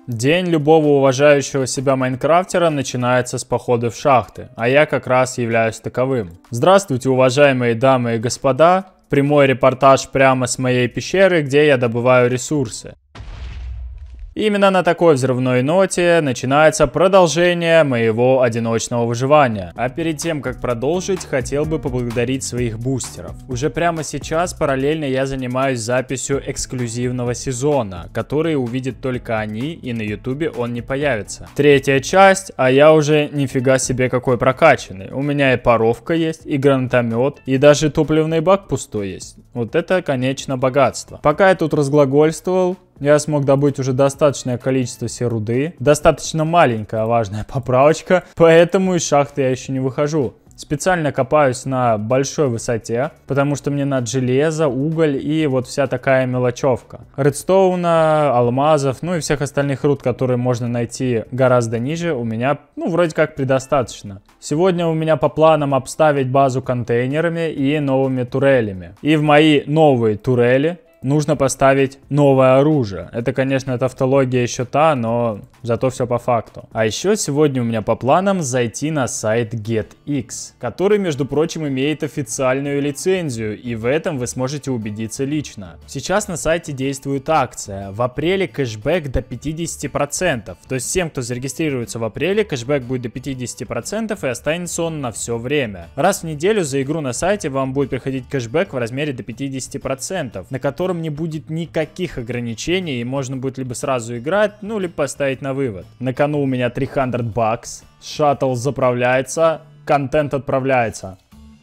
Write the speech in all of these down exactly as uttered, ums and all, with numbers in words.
День любого уважающего себя майнкрафтера начинается с похода в шахты, а я как раз являюсь таковым. Здравствуйте, уважаемые дамы и господа, прямой репортаж прямо с моей пещеры, где я добываю ресурсы. Именно на такой взрывной ноте начинается продолжение моего одиночного выживания. А перед тем, как продолжить, хотел бы поблагодарить своих бустеров. Уже прямо сейчас параллельно я занимаюсь записью эксклюзивного сезона, который увидят только они, и на ютубе он не появится. Третья часть, а я уже нифига себе какой прокачанный. У меня и паровка есть, и гранатомет, и даже топливный бак пустой есть. Вот это, конечно, богатство. Пока я тут разглагольствовал, я смог добыть уже достаточное количество серуды. Достаточно маленькая важная поправочка, поэтому из шахты я еще не выхожу. Специально копаюсь на большой высоте, потому что мне надо железо, уголь и вот вся такая мелочевка. Редстоуна, алмазов, ну и всех остальных руд, которые можно найти гораздо ниже, у меня, ну, вроде как предостаточно. Сегодня у меня по планам обставить базу контейнерами и новыми турелями. И в мои новые турели нужно поставить новое оружие. Это, конечно, тавтология еще та, но зато все по факту. А еще сегодня у меня по планам зайти на сайт GetX, который, между прочим, имеет официальную лицензию, и в этом вы сможете убедиться лично. Сейчас на сайте действует акция. В апреле кэшбэк до пятидесяти процентов. То есть всем, кто зарегистрируется в апреле, кэшбэк будет до пятидесяти процентов и останется он на все время. Раз в неделю за игру на сайте вам будет приходить кэшбэк в размере до пятидесяти процентов, на котором не будет никаких ограничений, и можно будет либо сразу играть, ну, либо поставить на вывод. На кону у меня триста бакс, шаттл заправляется, контент отправляется.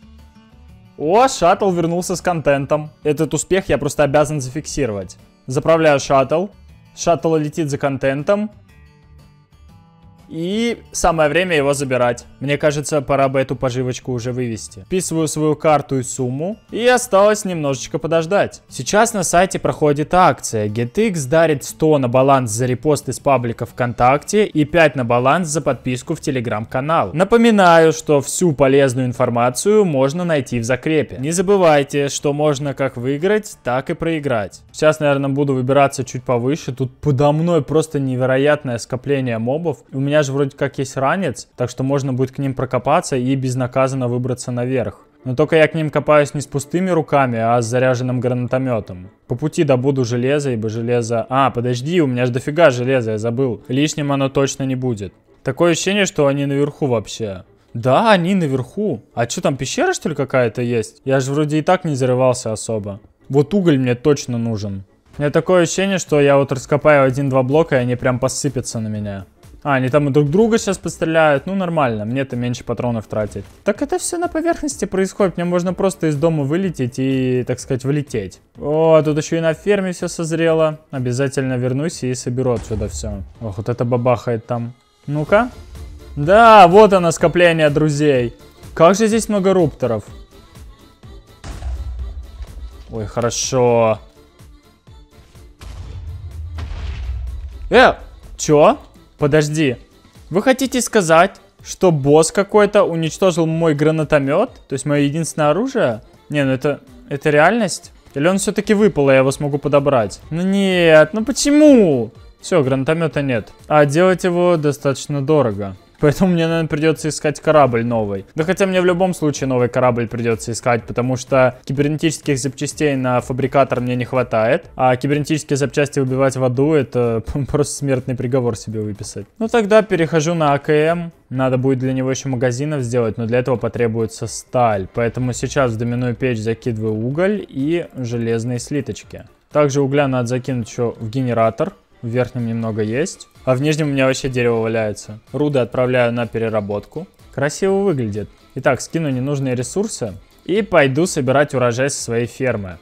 О, шаттл вернулся с контентом. Этот успех я просто обязан зафиксировать. Заправляю шаттл, шаттл летит за контентом. И самое время его забирать. Мне кажется, пора бы эту поживочку уже вывести. Вписываю свою карту и сумму. И осталось немножечко подождать. Сейчас на сайте проходит акция. GetX дарит сто на баланс за репост из паблика ВКонтакте и пять на баланс за подписку в Телеграм-канал. Напоминаю, что всю полезную информацию можно найти в закрепе. Не забывайте, что можно как выиграть, так и проиграть. Сейчас, наверное, буду выбираться чуть повыше. Тут подо мной просто невероятное скопление мобов. У меня же вроде как есть ранец, так что можно будет к ним прокопаться и безнаказанно выбраться наверх. Но только я к ним копаюсь не с пустыми руками, а с заряженным гранатометом. По пути добуду железо, ибо железо... А, подожди, у меня же дофига железа, я забыл. Лишним оно точно не будет. Такое ощущение, что они наверху вообще. Да, они наверху. А что, там пещера, что ли, какая-то есть? Я же вроде и так не зарывался особо. Вот уголь мне точно нужен. У меня такое ощущение, что я вот раскопаю один-два блока, и они прям посыпятся на меня. А, они там и друг друга сейчас постреляют. Ну, нормально, мне-то меньше патронов тратить. Так это все на поверхности происходит. Мне можно просто из дома вылететь и, так сказать, вылететь. О, тут еще и на ферме все созрело. Обязательно вернусь и соберу отсюда все. Ох, вот это бабахает там. Ну-ка. Да, вот оно, скопление друзей. Как же здесь много рупторов. Ой, хорошо. Э, чё? Подожди, вы хотите сказать, что босс какой-то уничтожил мой гранатомет? То есть мое единственное оружие? Не, ну это, это реальность? Или он все-таки выпал, и я его смогу подобрать? Ну нет, ну почему? Все, гранатомета нет. А делать его достаточно дорого. Поэтому мне, наверное, придется искать корабль новый. Да хотя мне в любом случае новый корабль придется искать, потому что кибернетических запчастей на фабрикатор мне не хватает. А кибернетические запчасти убивать в аду — это просто смертный приговор себе выписать. Ну тогда перехожу на АКМ. Надо будет для него еще магазинов сделать, но для этого потребуется сталь. Поэтому сейчас в доменную печь закидываю уголь и железные слиточки. Также угля надо закинуть еще в генератор. В верхнем немного есть. А в нижнем у меня вообще дерево валяется. Руды отправляю на переработку. Красиво выглядит. Итак, скину ненужные ресурсы. И пойду собирать урожай со своей фермы.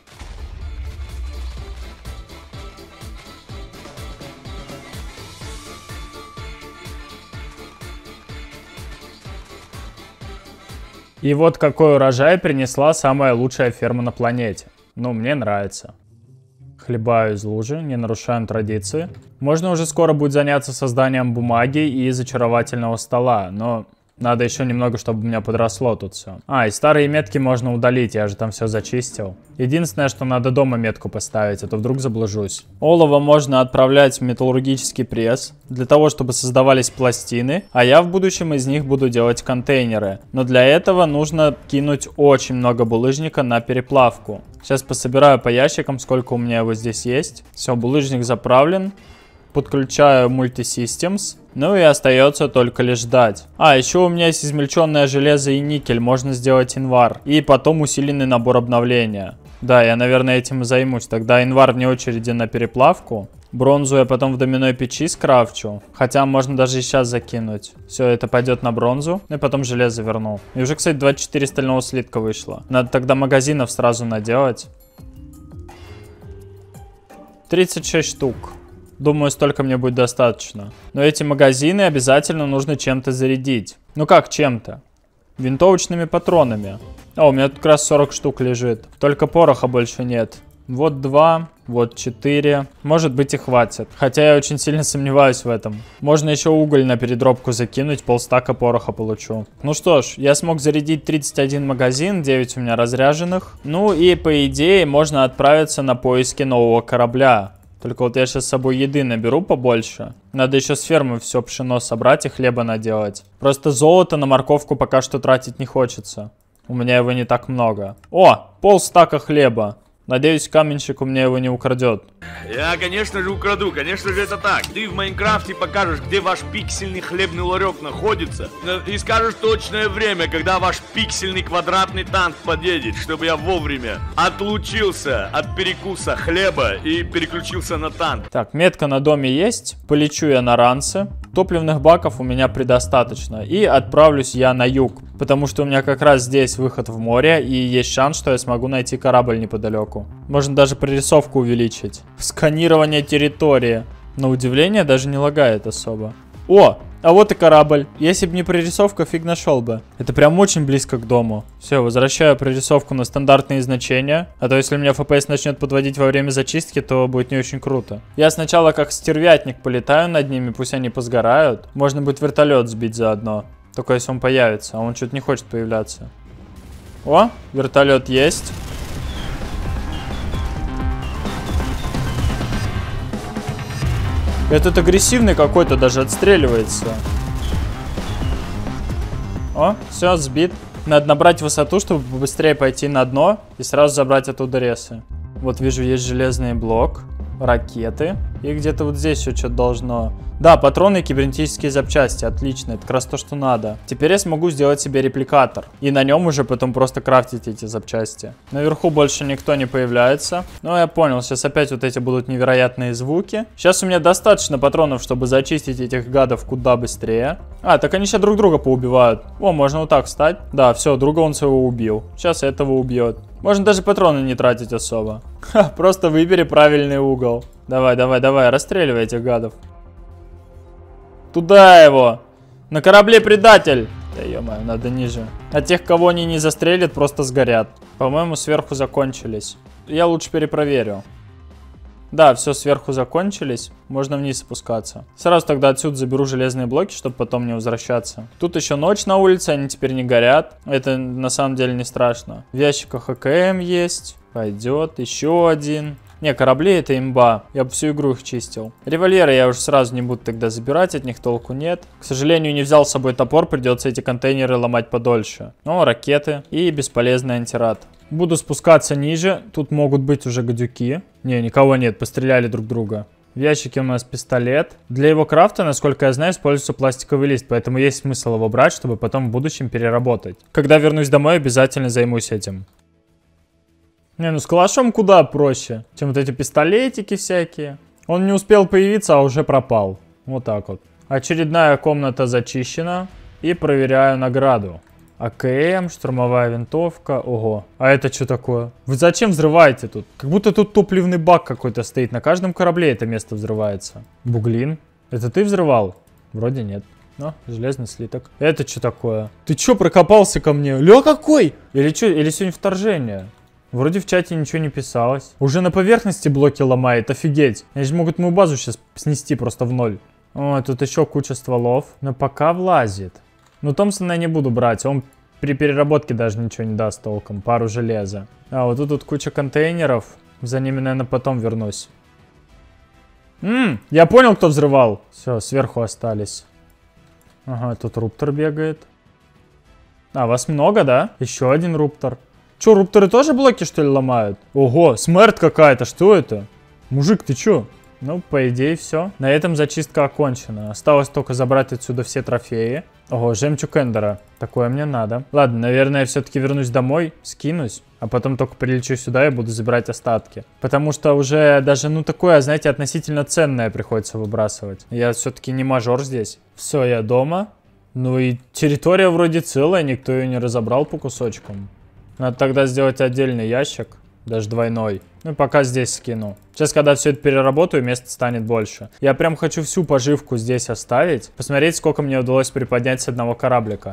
И вот какой урожай принесла самая лучшая ферма на планете. Ну, мне нравится. Хлебаю из лужи, не нарушаем традиции. Можно уже скоро будет заняться созданием бумаги и зачаровательного стола, но Надо еще немного, чтобы у меня подросло тут все. А, и старые метки можно удалить, я же там все зачистил. Единственное, что надо дома метку поставить, а то вдруг заблужусь. Олово можно отправлять в металлургический пресс, для того, чтобы создавались пластины, а я в будущем из них буду делать контейнеры. Но для этого нужно кинуть очень много булыжника на переплавку. Сейчас пособираю по ящикам, сколько у меня его здесь есть. Все, булыжник заправлен. Подключаю Multisystems. Ну и остается только лишь ждать. А, еще у меня есть измельченное железо и никель. Можно сделать инвар. И потом усиленный набор обновления. Да, я, наверное, этим и займусь. Тогда инвар вне очереди на переплавку. Бронзу я потом в доминой печи скрафчу. Хотя можно даже и сейчас закинуть. Все, это пойдет на бронзу. И потом железо верну. И уже, кстати, двадцать четыре стального слитка вышло. Надо тогда магазинов сразу наделать. тридцать шесть штук. Думаю, столько мне будет достаточно. Но эти магазины обязательно нужно чем-то зарядить. Ну как чем-то? Винтовочными патронами. О, у меня тут как раз сорок штук лежит. Только пороха больше нет. Вот два, вот четыре. Может быть и хватит. Хотя я очень сильно сомневаюсь в этом. Можно еще уголь на передробку закинуть, полстака пороха получу. Ну что ж, я смог зарядить тридцать один магазин, девять у меня разряженных. Ну и по идее можно отправиться на поиски нового корабля. Только вот я сейчас с собой еды наберу побольше. Надо еще с фермы все пшено собрать и хлеба наделать. Просто золото на морковку пока что тратить не хочется. У меня его не так много. О, полстака хлеба. Надеюсь, каменщик у меня его не украдет. Я, конечно же, украду, конечно же, это так. Ты в Майнкрафте покажешь, где ваш пиксельный хлебный ларек находится, и скажешь точное время, когда ваш пиксельный квадратный танк подъедет, чтобы я вовремя отлучился от перекуса хлеба и переключился на танк. Так, метка на доме есть. Полечу я на ранце. Топливных баков у меня предостаточно. И отправлюсь я на юг. Потому что у меня как раз здесь выход в море. И есть шанс, что я смогу найти корабль неподалеку. Можно даже прорисовку увеличить. Сканирование территории. На удивление даже не лагает особо. О! А вот и корабль. Если бы не прорисовка, фиг нашел бы. Это прям очень близко к дому. Все, возвращаю прорисовку на стандартные значения. А то если у меня эф пи эс начнет подводить во время зачистки, то будет не очень круто. Я сначала как стервятник полетаю над ними, пусть они позгорают. Можно будет вертолет сбить заодно. Только если он появится, а он что-то не хочет появляться. О, вертолет есть. Этот агрессивный какой-то даже отстреливается. О, все, сбит. Надо набрать высоту, чтобы быстрее пойти на дно и сразу забрать оттуда ресы. Вот вижу, есть железный блок, ракеты. И где-то вот здесь еще что-то должно... Да, патроны и кибернетические запчасти. Отлично, это как раз то, что надо. Теперь я смогу сделать себе репликатор. И на нем уже потом просто крафтить эти запчасти. Наверху больше никто не появляется. Ну, я понял, сейчас опять вот эти будут невероятные звуки. Сейчас у меня достаточно патронов, чтобы зачистить этих гадов куда быстрее. А, так они сейчас друг друга поубивают. О, можно вот так встать. Да, все, друга он своего убил. Сейчас этого убьет. Можно даже патроны не тратить особо. Ха, просто выбери правильный угол. Давай, давай, давай, расстреливай этих гадов. Туда его! На корабле предатель! Да ё-моё, надо ниже. А тех, кого они не застрелят, просто сгорят. По-моему, сверху закончились. Я лучше перепроверю. Да, все сверху закончились. Можно вниз спускаться. Сразу тогда отсюда заберу железные блоки, чтобы потом не возвращаться. Тут еще ночь на улице, они теперь не горят. Это на самом деле не страшно. В ящиках а ка эм есть. Пойдет. Еще один. Не, корабли это имба. Я бы всю игру их чистил. Револьверы я уже сразу не буду тогда забирать, от них толку нет. К сожалению, не взял с собой топор, придется эти контейнеры ломать подольше. Ну, ракеты и бесполезный антирад. Буду спускаться ниже. Тут могут быть уже гадюки. Не, никого нет, постреляли друг друга. В ящике у нас пистолет. Для его крафта, насколько я знаю, используется пластиковый лист, поэтому есть смысл его брать, чтобы потом в будущем переработать. Когда вернусь домой, обязательно займусь этим. Не, ну с калашом куда проще, чем вот эти пистолетики всякие. Он не успел появиться, а уже пропал. Вот так вот. Очередная комната зачищена. И проверяю награду. а ка эм, штурмовая винтовка. Ого. А это что такое? Вы зачем взрываете тут? Как будто тут топливный бак какой-то стоит. На каждом корабле это место взрывается. Буглин. Это ты взрывал? Вроде нет. Но, железный слиток. Это что такое? Ты что прокопался ко мне? Ля какой? Или что? Или сегодня вторжение? Вроде в чате ничего не писалось. Уже на поверхности блоки ломает, офигеть. Они же могут мою базу сейчас снести просто в ноль. О, тут еще куча стволов. Но пока влазит. Ну, Томпсона я не буду брать. Он при переработке даже ничего не даст толком. Пару железа. А, вот тут, тут куча контейнеров. За ними, наверное, потом вернусь. Ммм, я понял, кто взрывал. Все, сверху остались. Ага, тут руптор бегает. А, вас много, да? Еще один руптор. Че, рупторы тоже блоки, что ли, ломают? Ого, смерть какая-то, что это? Мужик, ты че? Ну, по идее, все. На этом зачистка окончена. Осталось только забрать отсюда все трофеи. Ого, жемчуг Эндера. Такое мне надо. Ладно, наверное, я все-таки вернусь домой, скинусь. А потом только прилечу сюда и буду забирать остатки. Потому что уже даже, ну, такое, знаете, относительно ценное приходится выбрасывать. Я все-таки не мажор здесь. Все, я дома. Ну и территория вроде целая, никто ее не разобрал по кусочкам. Надо тогда сделать отдельный ящик. Даже двойной. Ну, пока здесь скину. Сейчас, когда все это переработаю, места станет больше. Я прям хочу всю поживку здесь оставить. Посмотреть, сколько мне удалось приподнять с одного кораблика.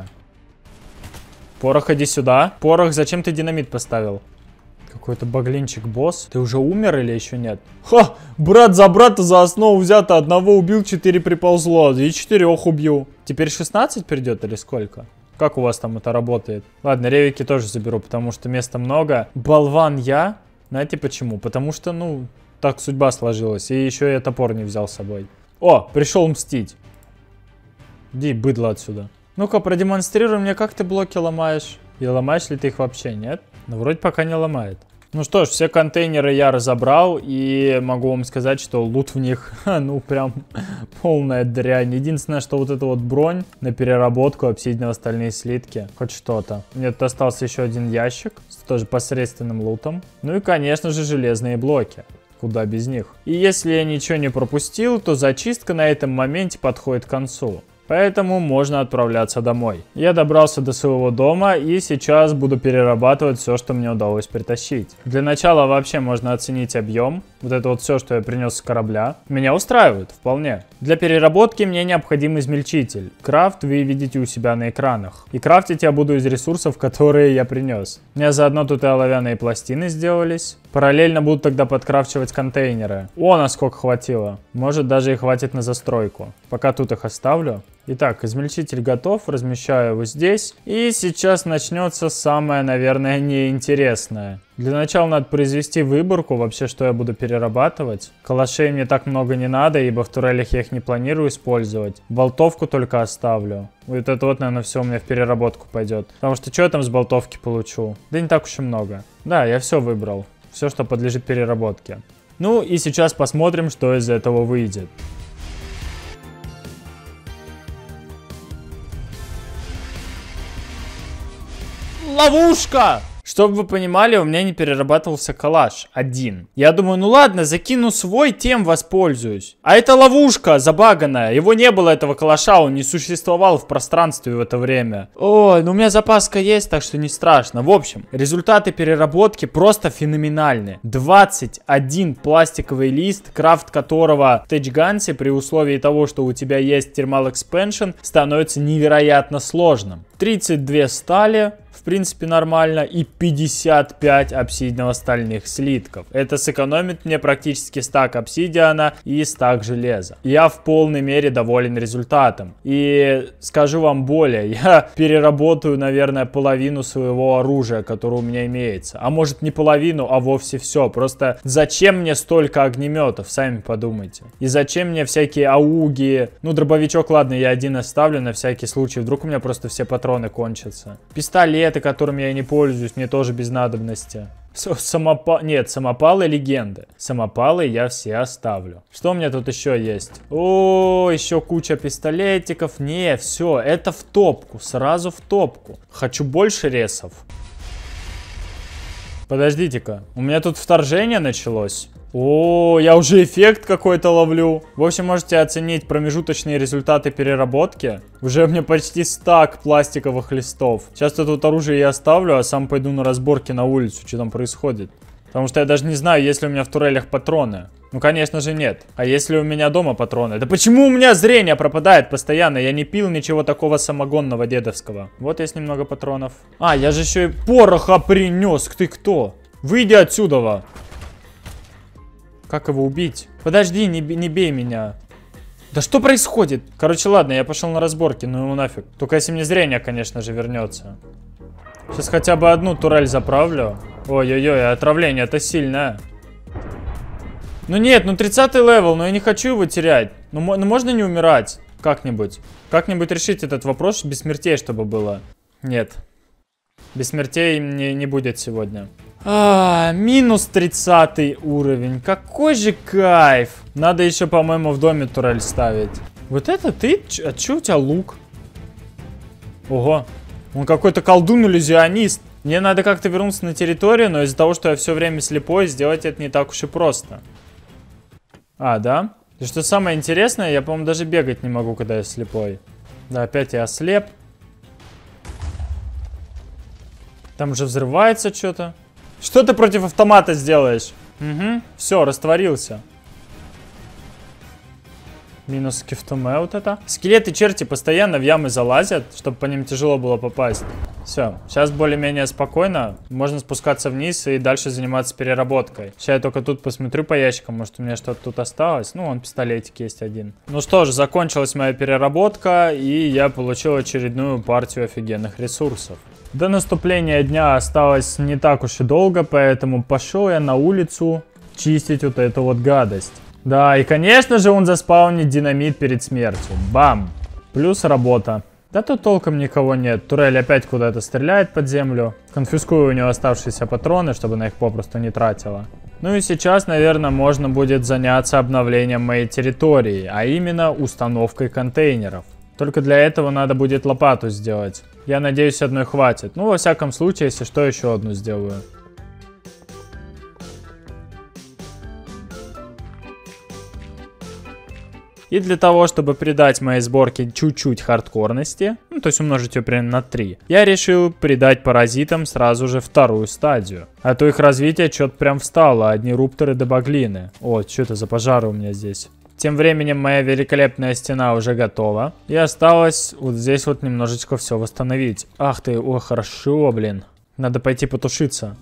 Порох, иди сюда. Порох, зачем ты динамит поставил? Какой-то баглинчик-босс. Ты уже умер или еще нет? Ха! Брат за брата за основу взято. Одного убил, четыре приползло. И четырех убью. Теперь шестнадцать придет или сколько? Как у вас там это работает? Ладно, ревики тоже заберу, потому что места много. Болван я. Знаете почему? Потому что, ну, так судьба сложилась. И еще я топор не взял с собой. О, пришел мстить. Иди, быдло отсюда. Ну-ка, продемонстрируй мне, как ты блоки ломаешь. И ломаешь ли ты их вообще, нет? Ну, вроде пока не ломает. Ну что ж, все контейнеры я разобрал, и могу вам сказать, что лут в них, ну, прям полная дрянь. Единственное, что вот эта вот бронь на переработку, обсидианово-стальные слитки, хоть что-то. Мне тут остался еще один ящик с тоже посредственным лутом. Ну и, конечно же, железные блоки. Куда без них. И если я ничего не пропустил, то зачистка на этом моменте подходит к концу. Поэтому можно отправляться домой. Я добрался до своего дома и сейчас буду перерабатывать все, что мне удалось притащить. Для начала вообще можно оценить объем. Вот это вот все, что я принес с корабля. Меня устраивает вполне. Для переработки мне необходим измельчитель. Крафт вы видите у себя на экранах. И крафтить я буду из ресурсов, которые я принес. У меня заодно тут и оловянные пластины сделались. Параллельно буду тогда подкрафчивать контейнеры. О, насколько хватило. Может, даже и хватит на застройку. Пока тут их оставлю. Итак, измельчитель готов, размещаю его здесь. И сейчас начнется самое, наверное, неинтересное. Для начала надо произвести выборку, вообще, что я буду перерабатывать. Калашей мне так много не надо, ибо в турелях я их не планирую использовать. Болтовку только оставлю. Вот это вот, наверное, все у меня в переработку пойдет. Потому что что я там с болтовки получу? Да не так уж и много. Да, я все выбрал. Все, что подлежит переработке. Ну и сейчас посмотрим, что из этого выйдет. Ловушка! Чтобы вы понимали, у меня не перерабатывался калаш. Один. Я думаю, ну ладно, закину свой, тем воспользуюсь. А это ловушка забаганная. Его не было, этого калаша, он не существовал в пространстве в это время. Ой, ну у меня запаска есть, так что не страшно. В общем, результаты переработки просто феноменальные. двадцать один пластиковый лист, крафт которого в Тэджгансе при условии того, что у тебя есть Thermal Expansion, становится невероятно сложным. тридцать две стали. В принципе, нормально. И пятьдесят пять обсидианово-стальных слитков. Это сэкономит мне практически стак обсидиана и стак железа. Я в полной мере доволен результатом. И скажу вам более, я переработаю, наверное, половину своего оружия, которое у меня имеется. А может не половину, а вовсе все. Просто зачем мне столько огнеметов, сами подумайте. И зачем мне всякие ауги. Ну, дробовичок, ладно, я один оставлю на всякий случай. Вдруг у меня просто все патроны кончатся. Пистолеты, которыми я не пользуюсь, мне тоже без надобности. Самопал... Нет, самопалы легенды. Самопалы я все оставлю. Что у меня тут еще есть? О, еще куча пистолетиков. Не, все, это в топку. Сразу в топку. Хочу больше ресов. Подождите-ка. У меня тут вторжение началось. О, я уже эффект какой-то ловлю. В общем, можете оценить промежуточные результаты переработки. Уже у меня почти стак пластиковых листов. Сейчас я тут оружие я оставлю, а сам пойду на разборки на улицу, что там происходит. Потому что я даже не знаю, есть ли у меня в турелях патроны. Ну, конечно же, нет. А если у меня дома патроны? Да почему у меня зрение пропадает постоянно? Я не пил ничего такого самогонного дедовского. Вот есть немного патронов. А, я же еще и пороха принес. Ты кто? Выйди отсюда. Как его убить? Подожди, не, не бей меня. Да что происходит? Короче, ладно, я пошел на разборки, ну ему нафиг. Только если мне зрение, конечно же, вернется. Сейчас хотя бы одну турель заправлю. Ой-ой-ой, отравление, это сильное. Ну нет, ну тридцатый левел, но я не хочу его терять. Ну, ну можно не умирать как-нибудь? Как-нибудь решить этот вопрос без смертей, чтобы было. Нет. Без смертей не, не будет сегодня. А, минус тридцатый уровень. Какой же кайф. Надо еще, по-моему, в доме турель ставить. Вот это ты? А че у тебя лук? Ого. Он какой-то колдун-иллюзионист. Мне надо как-то вернуться на территорию, но из-за того, что я все время слепой, сделать это не так уж и просто. А, да? И что самое интересное, я, по-моему, даже бегать не могу, когда я слепой. Да, опять я ослеп. Там уже взрывается что-то. Что ты против автомата сделаешь? Угу, все, растворился. Минус кифтуме вот это. Скелеты черти постоянно в ямы залазят, чтобы по ним тяжело было попасть. Все, сейчас более-менее спокойно. Можно спускаться вниз и дальше заниматься переработкой. Сейчас я только тут посмотрю по ящикам, может у меня что-то тут осталось. Ну, вон пистолетик есть один. Ну что ж, закончилась моя переработка, и я получил очередную партию офигенных ресурсов. До наступления дня осталось не так уж и долго, поэтому пошел я на улицу чистить вот эту вот гадость. Да, и конечно же он заспаунит динамит перед смертью. Бам! Плюс работа. Да тут толком никого нет. Турель опять куда-то стреляет под землю. Конфискую у него оставшиеся патроны, чтобы она их попросту не тратила. Ну и сейчас, наверное, можно будет заняться обновлением моей территории, а именно установкой контейнеров. Только для этого надо будет лопату сделать. Я надеюсь, одной хватит. Ну, во всяком случае, если что, еще одну сделаю. И для того, чтобы придать моей сборке чуть-чуть хардкорности, ну, то есть умножить ее примерно на три, я решил придать паразитам сразу же вторую стадию. А то их развитие что-то прям встало, одни рупторы до баглины. О, что это за пожары у меня здесь? Тем временем моя великолепная стена уже готова. И осталось вот здесь вот немножечко все восстановить. Ах ты, о, хорошо, блин. Надо пойти потушиться.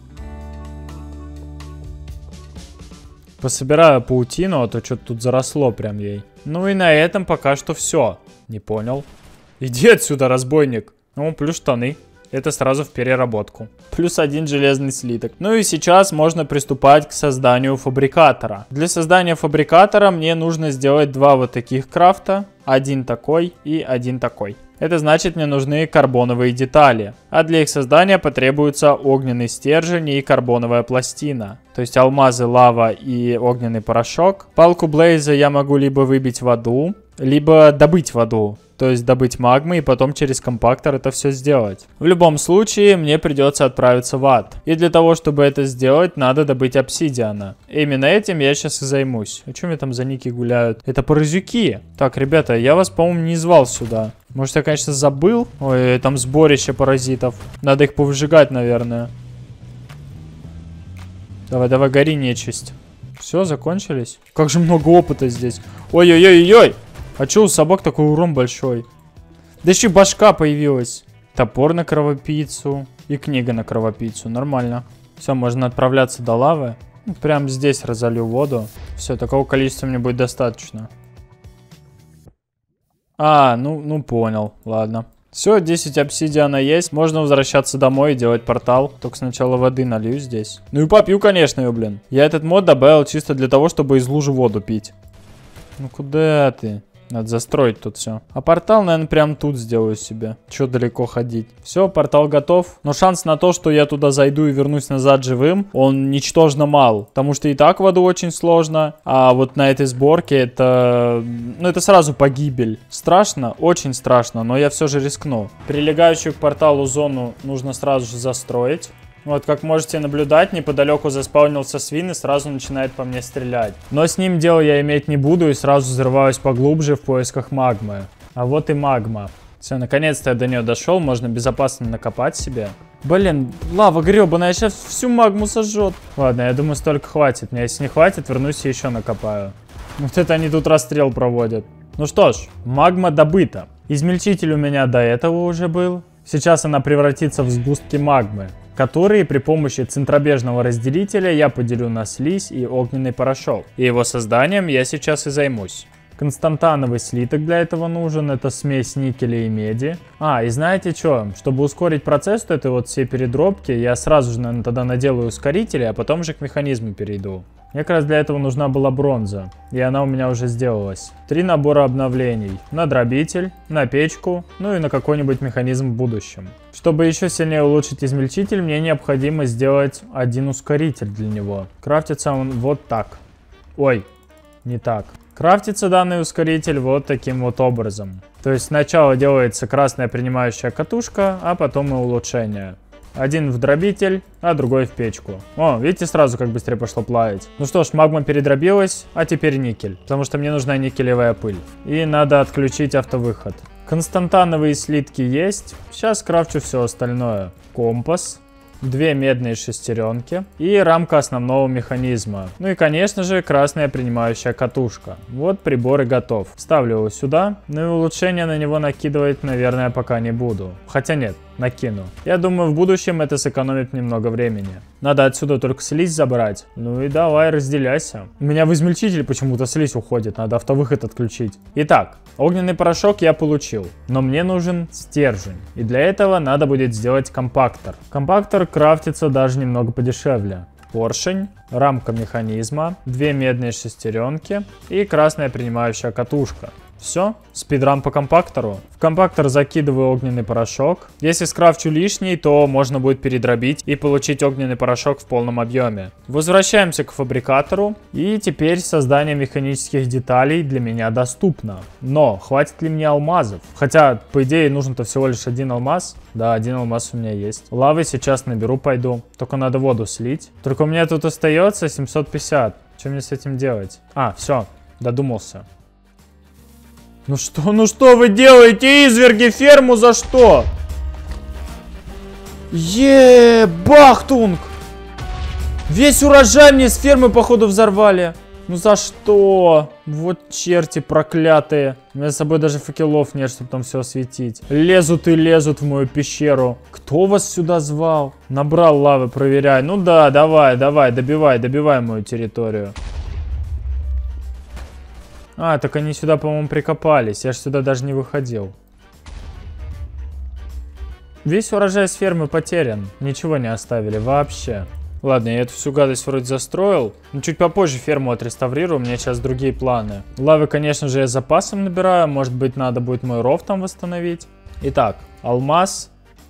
Пособираю паутину, а то что-то тут заросло прям ей. Ну и на этом пока что все. Не понял. Иди отсюда, разбойник. Ну, плюс штаны. Это сразу в переработку. Плюс один железный слиток. Ну и сейчас можно приступать к созданию фабрикатора. Для создания фабрикатора мне нужно сделать два вот таких крафта. Один такой и один такой. Это значит, мне нужны карбоновые детали. А для их создания потребуется огненный стержень и карбоновая пластина. То есть алмазы, лава и огненный порошок. Палку Блейза я могу либо выбить в аду, либо добыть в аду. То есть добыть магмы и потом через компактор это все сделать. В любом случае, мне придется отправиться в ад. И для того, чтобы это сделать, надо добыть обсидиана. Именно этим я сейчас и займусь. А что мне там за ники гуляют? Это паразюки. Так, ребята, я вас, по-моему, не звал сюда. Может, я, конечно, забыл? Ой, там сборище паразитов. Надо их повыжигать, наверное. Давай, давай, гори, нечисть. Все, закончились? Как же много опыта здесь. Ой-ой-ой-ой! А чё у собак такой урон большой? Да еще башка появилась. Топор на кровопийцу и книга на кровопийцу. Нормально. Все, можно отправляться до лавы. Ну, прям здесь разолью воду. Все, такого количества мне будет достаточно. А, ну, ну понял. Ладно. Все, десять обсидиана есть. Можно возвращаться домой и делать портал. Только сначала воды налью здесь. Ну и попью, конечно, ее, блин. Я этот мод добавил чисто для того, чтобы из лужи воду пить. Ну куда ты? Надо застроить тут все. А портал, наверное, прям тут сделаю себе. Че далеко ходить? Все, портал готов. Но шанс на то, что я туда зайду и вернусь назад живым, он ничтожно мал. Потому что и так в аду очень сложно. А вот на этой сборке это... Ну, это сразу погибель. Страшно? Очень страшно, но я все же рискну. Прилегающую к порталу зону нужно сразу же застроить. Вот, как можете наблюдать, неподалеку заспаунился свин и сразу начинает по мне стрелять. Но с ним дело я иметь не буду и сразу взрываюсь поглубже в поисках магмы. А вот и магма. Все, наконец-то я до нее дошел, можно безопасно накопать себе. Блин, лава гребаная, сейчас всю магму сожжет. Ладно, я думаю, столько хватит. Мне если не хватит, вернусь и еще накопаю. Вот это они тут расстрел проводят. Ну что ж, магма добыта. Измельчитель у меня до этого уже был. Сейчас она превратится в сгустки магмы, которые при помощи центробежного разделителя я поделю на слизь и огненный порошок. И его созданием я сейчас и займусь. Константановый слиток для этого нужен, это смесь никеля и меди. А, и знаете что, чтобы ускорить процесс этой вот всей передробки, я сразу же, наверное, тогда наделаю ускорители, а потом же к механизму перейду. Мне как раз для этого нужна была бронза, и она у меня уже сделалась. Три набора обновлений. На дробитель, на печку, ну и на какой-нибудь механизм в будущем. Чтобы еще сильнее улучшить измельчитель, мне необходимо сделать один ускоритель для него. Крафтится он вот так. Ой, не так. Крафтится данный ускоритель вот таким вот образом. То есть сначала делается красная принимающая катушка, а потом и улучшение. Один в дробитель, а другой в печку. О, видите, сразу как быстрее пошло плавить. Ну что ж, магма передробилась, а теперь никель. Потому что мне нужна никелевая пыль. И надо отключить автовыход. Константановые слитки есть. Сейчас крафчу все остальное. Компас. Две медные шестеренки и рамка основного механизма. Ну и, конечно же, красная принимающая катушка. Вот прибор и готов. Ставлю его сюда. Ну и улучшения на него накидывать, наверное, пока не буду. Хотя нет, накину. Я думаю, в будущем это сэкономит немного времени. Надо отсюда только слизь забрать. Ну и давай, разделяйся. У меня в измельчитель почему-то слизь уходит. Надо автовыход отключить. Итак, огненный порошок я получил. Но мне нужен стержень. И для этого надо будет сделать компактор. Компактор крафтится даже немного подешевле. Поршень, рамка механизма, две медные шестеренки и красная принимающая катушка. Все, спидран по компактору. В компактор закидываю огненный порошок. Если скрафчу лишний, то можно будет передробить и получить огненный порошок в полном объеме. Возвращаемся к фабрикатору. И теперь создание механических деталей для меня доступно. Но хватит ли мне алмазов? Хотя, по идее, нужен-то всего лишь один алмаз. Да, один алмаз у меня есть. Лавы сейчас наберу, пойду. Только надо воду слить. Только у меня тут остается семьсот пятьдесят. Что мне с этим делать? А, все, додумался. Ну что, ну что вы делаете, изверги, ферму за что? Еее, бахтунг! Весь урожай мне с фермы, походу, взорвали. Ну за что? Вот черти проклятые. У меня с собой даже факелов нет, чтобы там все осветить. Лезут и лезут в мою пещеру. Кто вас сюда звал? Набрал лавы, проверяй. Ну да, давай, давай, добивай, добивай мою территорию. А, так они сюда, по-моему, прикопались. Я же сюда даже не выходил. Весь урожай с фермы потерян. Ничего не оставили вообще. Ладно, я эту всю гадость вроде застроил. Но чуть попозже ферму отреставрирую. У меня сейчас другие планы. Лавы, конечно же, я запасом набираю. Может быть, надо будет мой ров там восстановить. Итак, алмаз,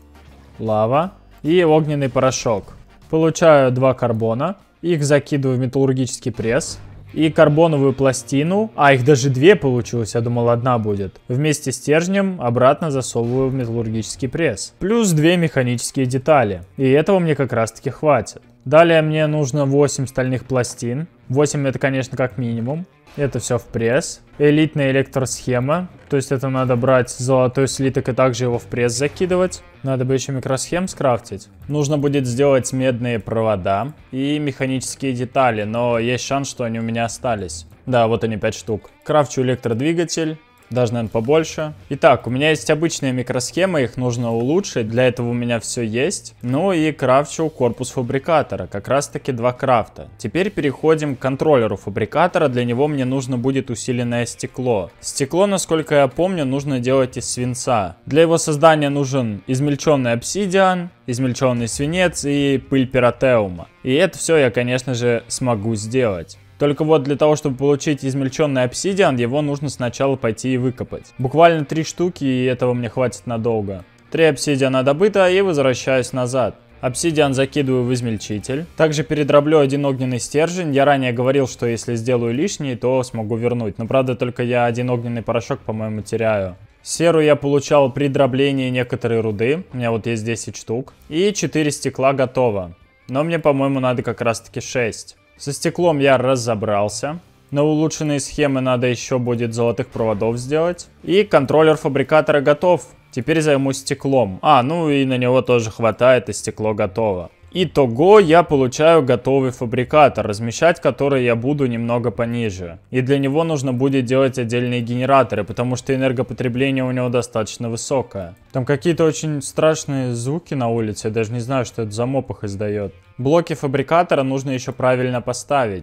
лава и огненный порошок. Получаю два карбона. Их закидываю в металлургический пресс. И карбоновую пластину, а их даже две получилось, я думал одна будет, вместе с стержнем обратно засовываю в металлургический пресс. Плюс две механические детали. И этого мне как раз таки хватит. Далее мне нужно восемь стальных пластин. восемь это, конечно, как минимум. Это все в пресс. Элитная электросхема. То есть это надо брать золотой слиток и также его в пресс закидывать. Надо бы еще микросхем скрафтить. Нужно будет сделать медные провода и механические детали. Но есть шанс, что они у меня остались. Да, вот они, пять штук. Крафчу электродвигатель. Даже, наверное, побольше. Итак, у меня есть обычные микросхемы, их нужно улучшить. Для этого у меня все есть. Ну и крафчу корпус фабрикатора. Как раз таки два крафта. Теперь переходим к контроллеру фабрикатора. Для него мне нужно будет усиленное стекло. Стекло, насколько я помню, нужно делать из свинца. Для его создания нужен измельченный обсидиан, измельченный свинец и пыль пиротеума. И это все я, конечно же, смогу сделать. Только вот для того, чтобы получить измельченный обсидиан, его нужно сначала пойти и выкопать. Буквально три штуки, и этого мне хватит надолго. Три обсидиана добыто, и возвращаюсь назад. Обсидиан закидываю в измельчитель. Также передроблю один огненный стержень. Я ранее говорил, что если сделаю лишний, то смогу вернуть. Но правда, только я один огненный порошок, по-моему, теряю. Серу я получал при дроблении некоторой руды. У меня вот есть десять штук. И четыре стекла готово. Но мне, по-моему, надо как раз-таки шесть. Со стеклом я разобрался. На улучшенные схемы надо еще будет золотых проводов сделать. И контроллер фабрикатора готов. Теперь займусь стеклом. А, ну и на него тоже хватает, и стекло готово. Итого я получаю готовый фабрикатор, размещать который я буду немного пониже. И для него нужно будет делать отдельные генераторы, потому что энергопотребление у него достаточно высокое. Там какие-то очень страшные звуки на улице, я даже не знаю, что это за мопах издает. Блоки фабрикатора нужно еще правильно поставить.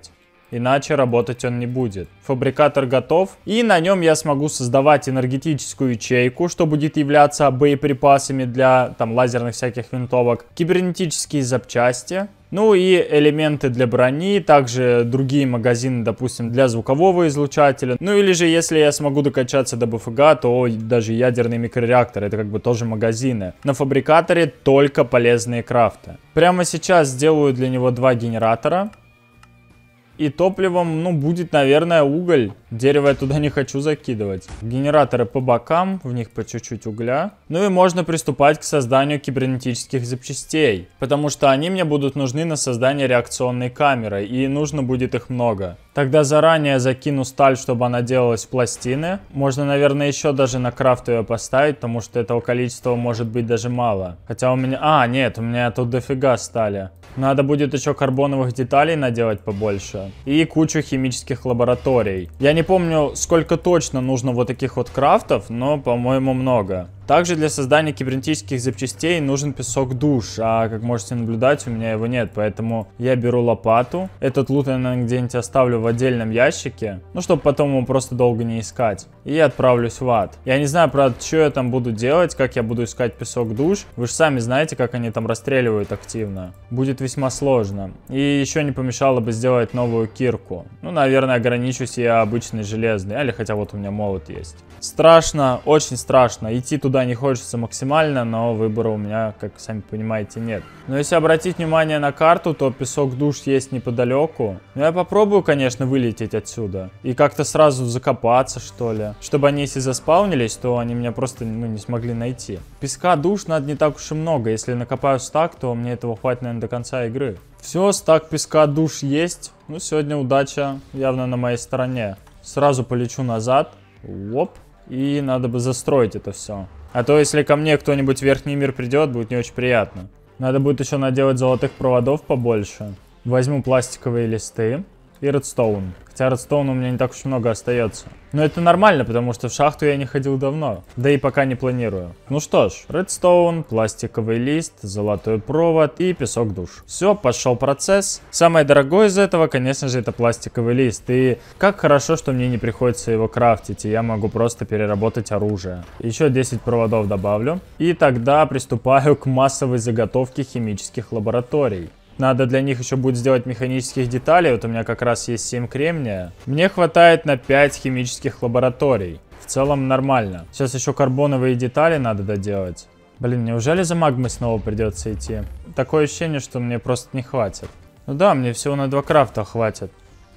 иначе работать он не будет. Фабрикатор готов, и на нем я смогу создавать энергетическую ячейку, что будет являться боеприпасами для там лазерных всяких винтовок, кибернетические запчасти, ну и элементы для брони, также другие магазины, допустим, для звукового излучателя. Ну или же, если я смогу докачаться до БФГ, то даже ядерный микрореактор, это как бы тоже магазины. На фабрикаторе только полезные крафты. Прямо сейчас сделаю для него два генератора. И топливом, ну, будет, наверное, уголь. Дерево я туда не хочу закидывать. Генераторы по бокам, в них по чуть-чуть угля. Ну и можно приступать к созданию кибернетических запчастей. Потому что они мне будут нужны на создание реакционной камеры. И нужно будет их много. Тогда заранее закину сталь, чтобы она делалась в пластины. Можно, наверное, еще даже на крафт ее поставить, потому что этого количества может быть даже мало. Хотя у меня... А, нет, у меня тут дофига стали. Надо будет еще карбоновых деталей наделать побольше. И кучу химических лабораторий. Я не помню, сколько точно нужно вот таких вот крафтов, но, по-моему, много. Также для создания кибернетических запчастей нужен песок душ, а как можете наблюдать, у меня его нет, поэтому я беру лопату. Этот лут я, наверное, где-нибудь оставлю в отдельном ящике, ну, чтобы потом его просто долго не искать. И отправлюсь в ад. Я не знаю, правда, что я там буду делать, как я буду искать песок душ. Вы же сами знаете, как они там расстреливают активно. Будет весьма сложно. И еще не помешало бы сделать новую кирку. Ну, наверное, ограничусь я обычной железной, или хотя вот у меня молот есть. Страшно, очень страшно. Идти туда не хочется максимально, но выбора у меня, как сами понимаете, нет. Но если обратить внимание на карту, то песок душ есть неподалеку. Но я попробую, конечно, вылететь отсюда. И как-то сразу закопаться, что ли. Чтобы они, если заспаунились, то они меня просто ну, не смогли найти. Песка душ надо не так уж и много. Если накопаю стак, то мне этого хватит, наверное, до конца игры. Все, стак песка душ есть. Ну, сегодня удача явно на моей стороне. Сразу полечу назад. Оп. И надо бы застроить это все. А то, если ко мне кто-нибудь в верхний мир придет, будет не очень приятно. Надо будет еще наделать золотых проводов побольше. Возьму пластиковые листы и редстоун. Хотя редстоун у меня не так уж много остается. Но это нормально, потому что в шахту я не ходил давно. Да и пока не планирую. Ну что ж, редстоун, пластиковый лист, золотой провод и песок душ. Все, пошел процесс. Самое дорогое из этого, конечно же, это пластиковый лист. И как хорошо, что мне не приходится его крафтить, и я могу просто переработать оружие. Еще десять проводов добавлю. И тогда приступаю к массовой заготовке химических лабораторий. Надо для них еще будет сделать механических деталей. Вот у меня как раз есть семь кремния. Мне хватает на пять химических лабораторий. В целом нормально. Сейчас еще карбоновые детали надо доделать. Блин, неужели за магмой снова придется идти? Такое ощущение, что мне просто не хватит. Ну да, мне всего на два крафта хватит.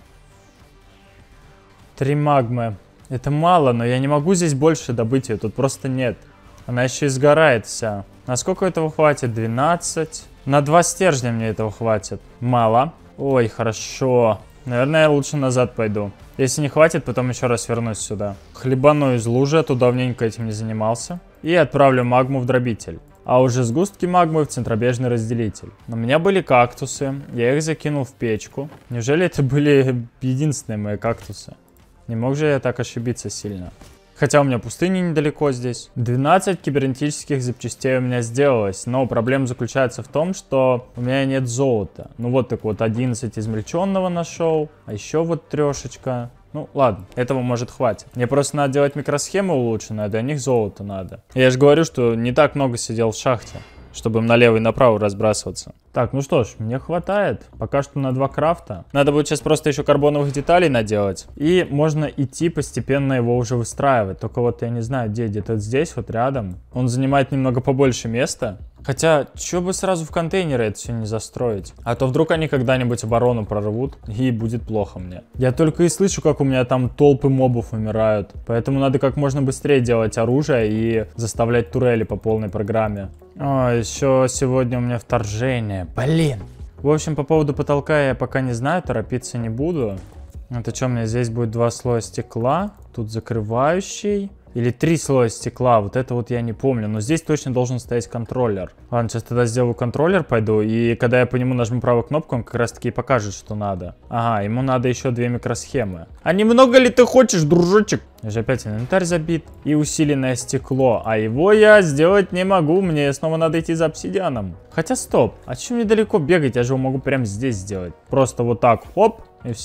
Три магмы. Это мало, но я не могу здесь больше добыть ее. Тут просто нет. Она еще и сгорает вся. Насколько этого хватит? двенадцать. На два стержня мне этого хватит. Мало. Ой, хорошо. Наверное, я лучше назад пойду. Если не хватит, потом еще раз вернусь сюда. Хлебану из лужи, а то давненько этим не занимался. И отправлю магму в дробитель. А уже сгустки магмы в центробежный разделитель. У меня были кактусы. Я их закинул в печку. Неужели это были единственные мои кактусы? Не мог же я так ошибиться сильно. Хотя у меня пустыни недалеко здесь. двенадцать кибернетических запчастей у меня сделалось. Но проблема заключается в том, что у меня нет золота. Ну вот так вот одиннадцать измельченного нашел. А еще вот трешечка. Ну ладно, этого может хватит. Мне просто надо делать микросхемы улучшенные, а для них золото надо. Я же говорю, что не так много сидел в шахте, чтобы им налево и направо разбрасываться. Так, ну что ж, мне хватает. Пока что на два крафта. Надо будет сейчас просто еще карбоновых деталей наделать. И можно идти постепенно его уже выстраивать. Только вот я не знаю, где, где-то здесь, вот рядом. Он занимает немного побольше места. Хотя, что бы сразу в контейнеры это все не застроить? А то вдруг они когда-нибудь оборону прорвут, и будет плохо мне. Я только и слышу, как у меня там толпы мобов умирают. Поэтому надо как можно быстрее делать оружие и заставлять турели по полной программе. О, еще сегодня у меня вторжение. Блин. В общем, по поводу потолка я пока не знаю, торопиться не буду. Это что, у меня здесь будет два слоя стекла, тут закрывающий. Или три слоя стекла, вот это вот я не помню. Но здесь точно должен стоять контроллер. Ладно, сейчас тогда сделаю контроллер, пойду. И когда я по нему нажму правую кнопку, он как раз таки и покажет, что надо. Ага, ему надо еще две микросхемы. А немного ли ты хочешь, дружочек? Я же опять инвентарь забит. И усиленное стекло. А его я сделать не могу. Мне снова надо идти за обсидианом. Хотя стоп, а чем мне далеко бегать? Я же его могу прямо здесь сделать. Просто вот так, хоп, и все.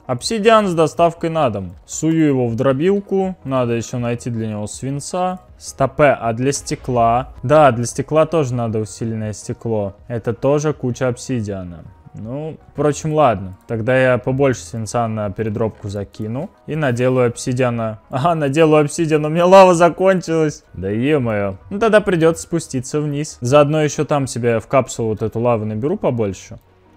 Обсидиан с доставкой на дом. Сую его в дробилку. Надо еще найти для него свинца. Стопе, а для стекла? Да, для стекла тоже надо усиленное стекло. Это тоже куча обсидиана. Ну, впрочем, ладно. Тогда я побольше свинца на передробку закину. И наделаю обсидиана. Ага, наделаю обсидиана. У меня лава закончилась. Да е-мое. Ну, тогда придется спуститься вниз. Заодно еще там себе в капсулу вот эту лаву наберу побольше.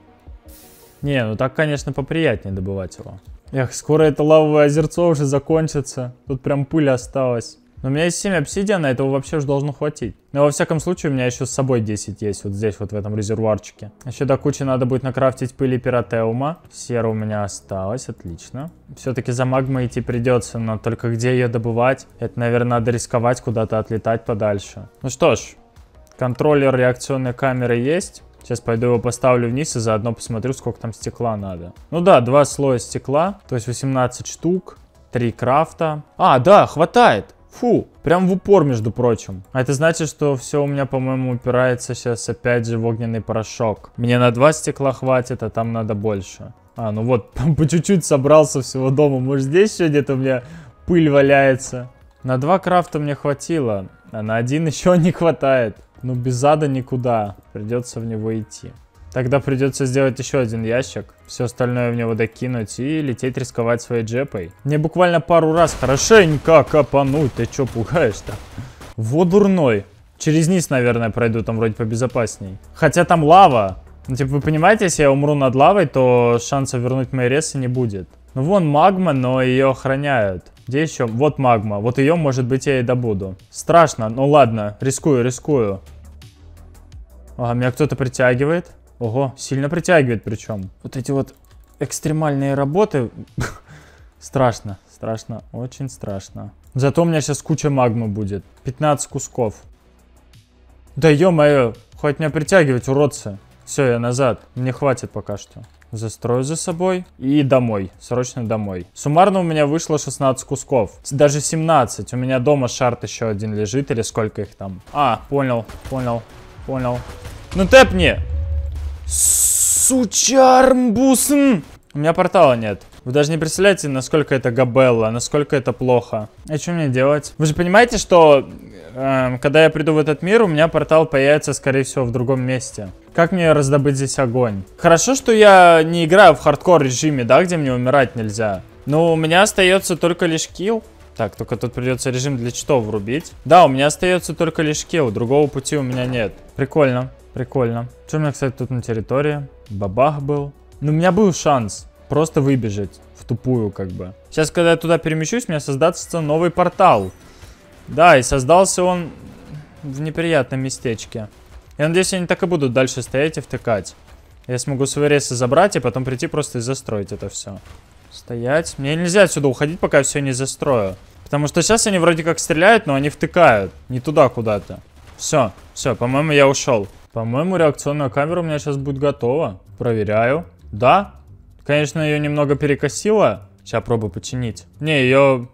Не, ну так, конечно, поприятнее добывать его. Эх, скоро это лавовое озерцо уже закончится. Тут прям пыль осталась. Но у меня есть семь обсидиана, этого вообще же должно хватить. Но во всяком случае у меня еще с собой десять есть. Вот здесь, вот в этом резервуарчике. Еще до кучи надо будет накрафтить пыли пиротеума. Сера у меня осталась, отлично. Все-таки за магмой идти придется, но только где ее добывать? Это, наверное, надо рисковать, куда-то отлетать подальше. Ну что ж, контроллер реакционной камеры есть. Сейчас пойду его поставлю вниз и заодно посмотрю, сколько там стекла надо. Ну да, два слоя стекла, то есть восемнадцать штук, три крафта. А, да, хватает. Фу, прям в упор, между прочим. А это значит, что все у меня, по-моему, упирается сейчас опять же в огненный порошок. Мне на два стекла хватит, а там надо больше. А, ну вот, по чуть-чуть собрался всего дома. Может, здесь еще где-то у меня пыль валяется. На два крафта мне хватило, а на один еще не хватает. Ну, без ада никуда. Придется в него идти. Тогда придется сделать еще один ящик. Все остальное в него докинуть и лететь рисковать своей джепой. Мне буквально пару раз хорошенько копануть. Ты че пугаешь-то? Вот дурной. Через низ, наверное, пройду. Там вроде побезопасней. Хотя там лава. Ну, типа, вы понимаете, если я умру над лавой, то шансов вернуть мои ресы не будет. Ну, вон магма, но ее охраняют. Где еще? Вот магма. Вот ее, может быть, я и добуду. Страшно. Ну, ладно. Рискую, рискую. Ага, меня кто-то притягивает. Ого, сильно притягивает причем. Вот эти вот экстремальные работы. Страшно, страшно, очень страшно. Зато у меня сейчас куча магмы будет. пятнадцать кусков. Да ё-моё, хоть меня притягивать, уродцы. Все, я назад. Мне хватит пока что. Застрою за собой и домой. Срочно домой. Суммарно у меня вышло шестнадцать кусков. Даже семнадцать. У меня дома шарт еще один лежит. Или сколько их там? А, понял, понял, понял. Ну тэпни! Сучармбусн! У меня портала нет. Вы даже не представляете, насколько это габелла, насколько это плохо. И что мне делать? Вы же понимаете, что э, когда я приду в этот мир, у меня портал появится, скорее всего, в другом месте. Как мне раздобыть здесь огонь? Хорошо, что я не играю в хардкор режиме, да, где мне умирать нельзя. Но у меня остается только лишь килл. Так, только тут придется режим для читов врубить. Да, у меня остается только лишь килл, другого пути у меня нет. Прикольно. Прикольно. Что у меня, кстати, тут на территории? Бабах был. Ну, у меня был шанс просто выбежать в тупую, как бы. Сейчас, когда я туда перемещусь, у меня создастся новый портал. Да, и создался он в неприятном местечке. Я надеюсь, они так и будут дальше стоять и втыкать. Я смогу свои ресы забрать и потом прийти просто и застроить это все. Стоять. Мне нельзя отсюда уходить, пока я все не застрою. Потому что сейчас они вроде как стреляют, но они втыкают. Не туда куда-то. Все, все, по-моему, я ушел. По-моему, реакционная камера у меня сейчас будет готова. Проверяю. Да. Конечно, ее немного перекосило. Сейчас пробую починить. Не, ее...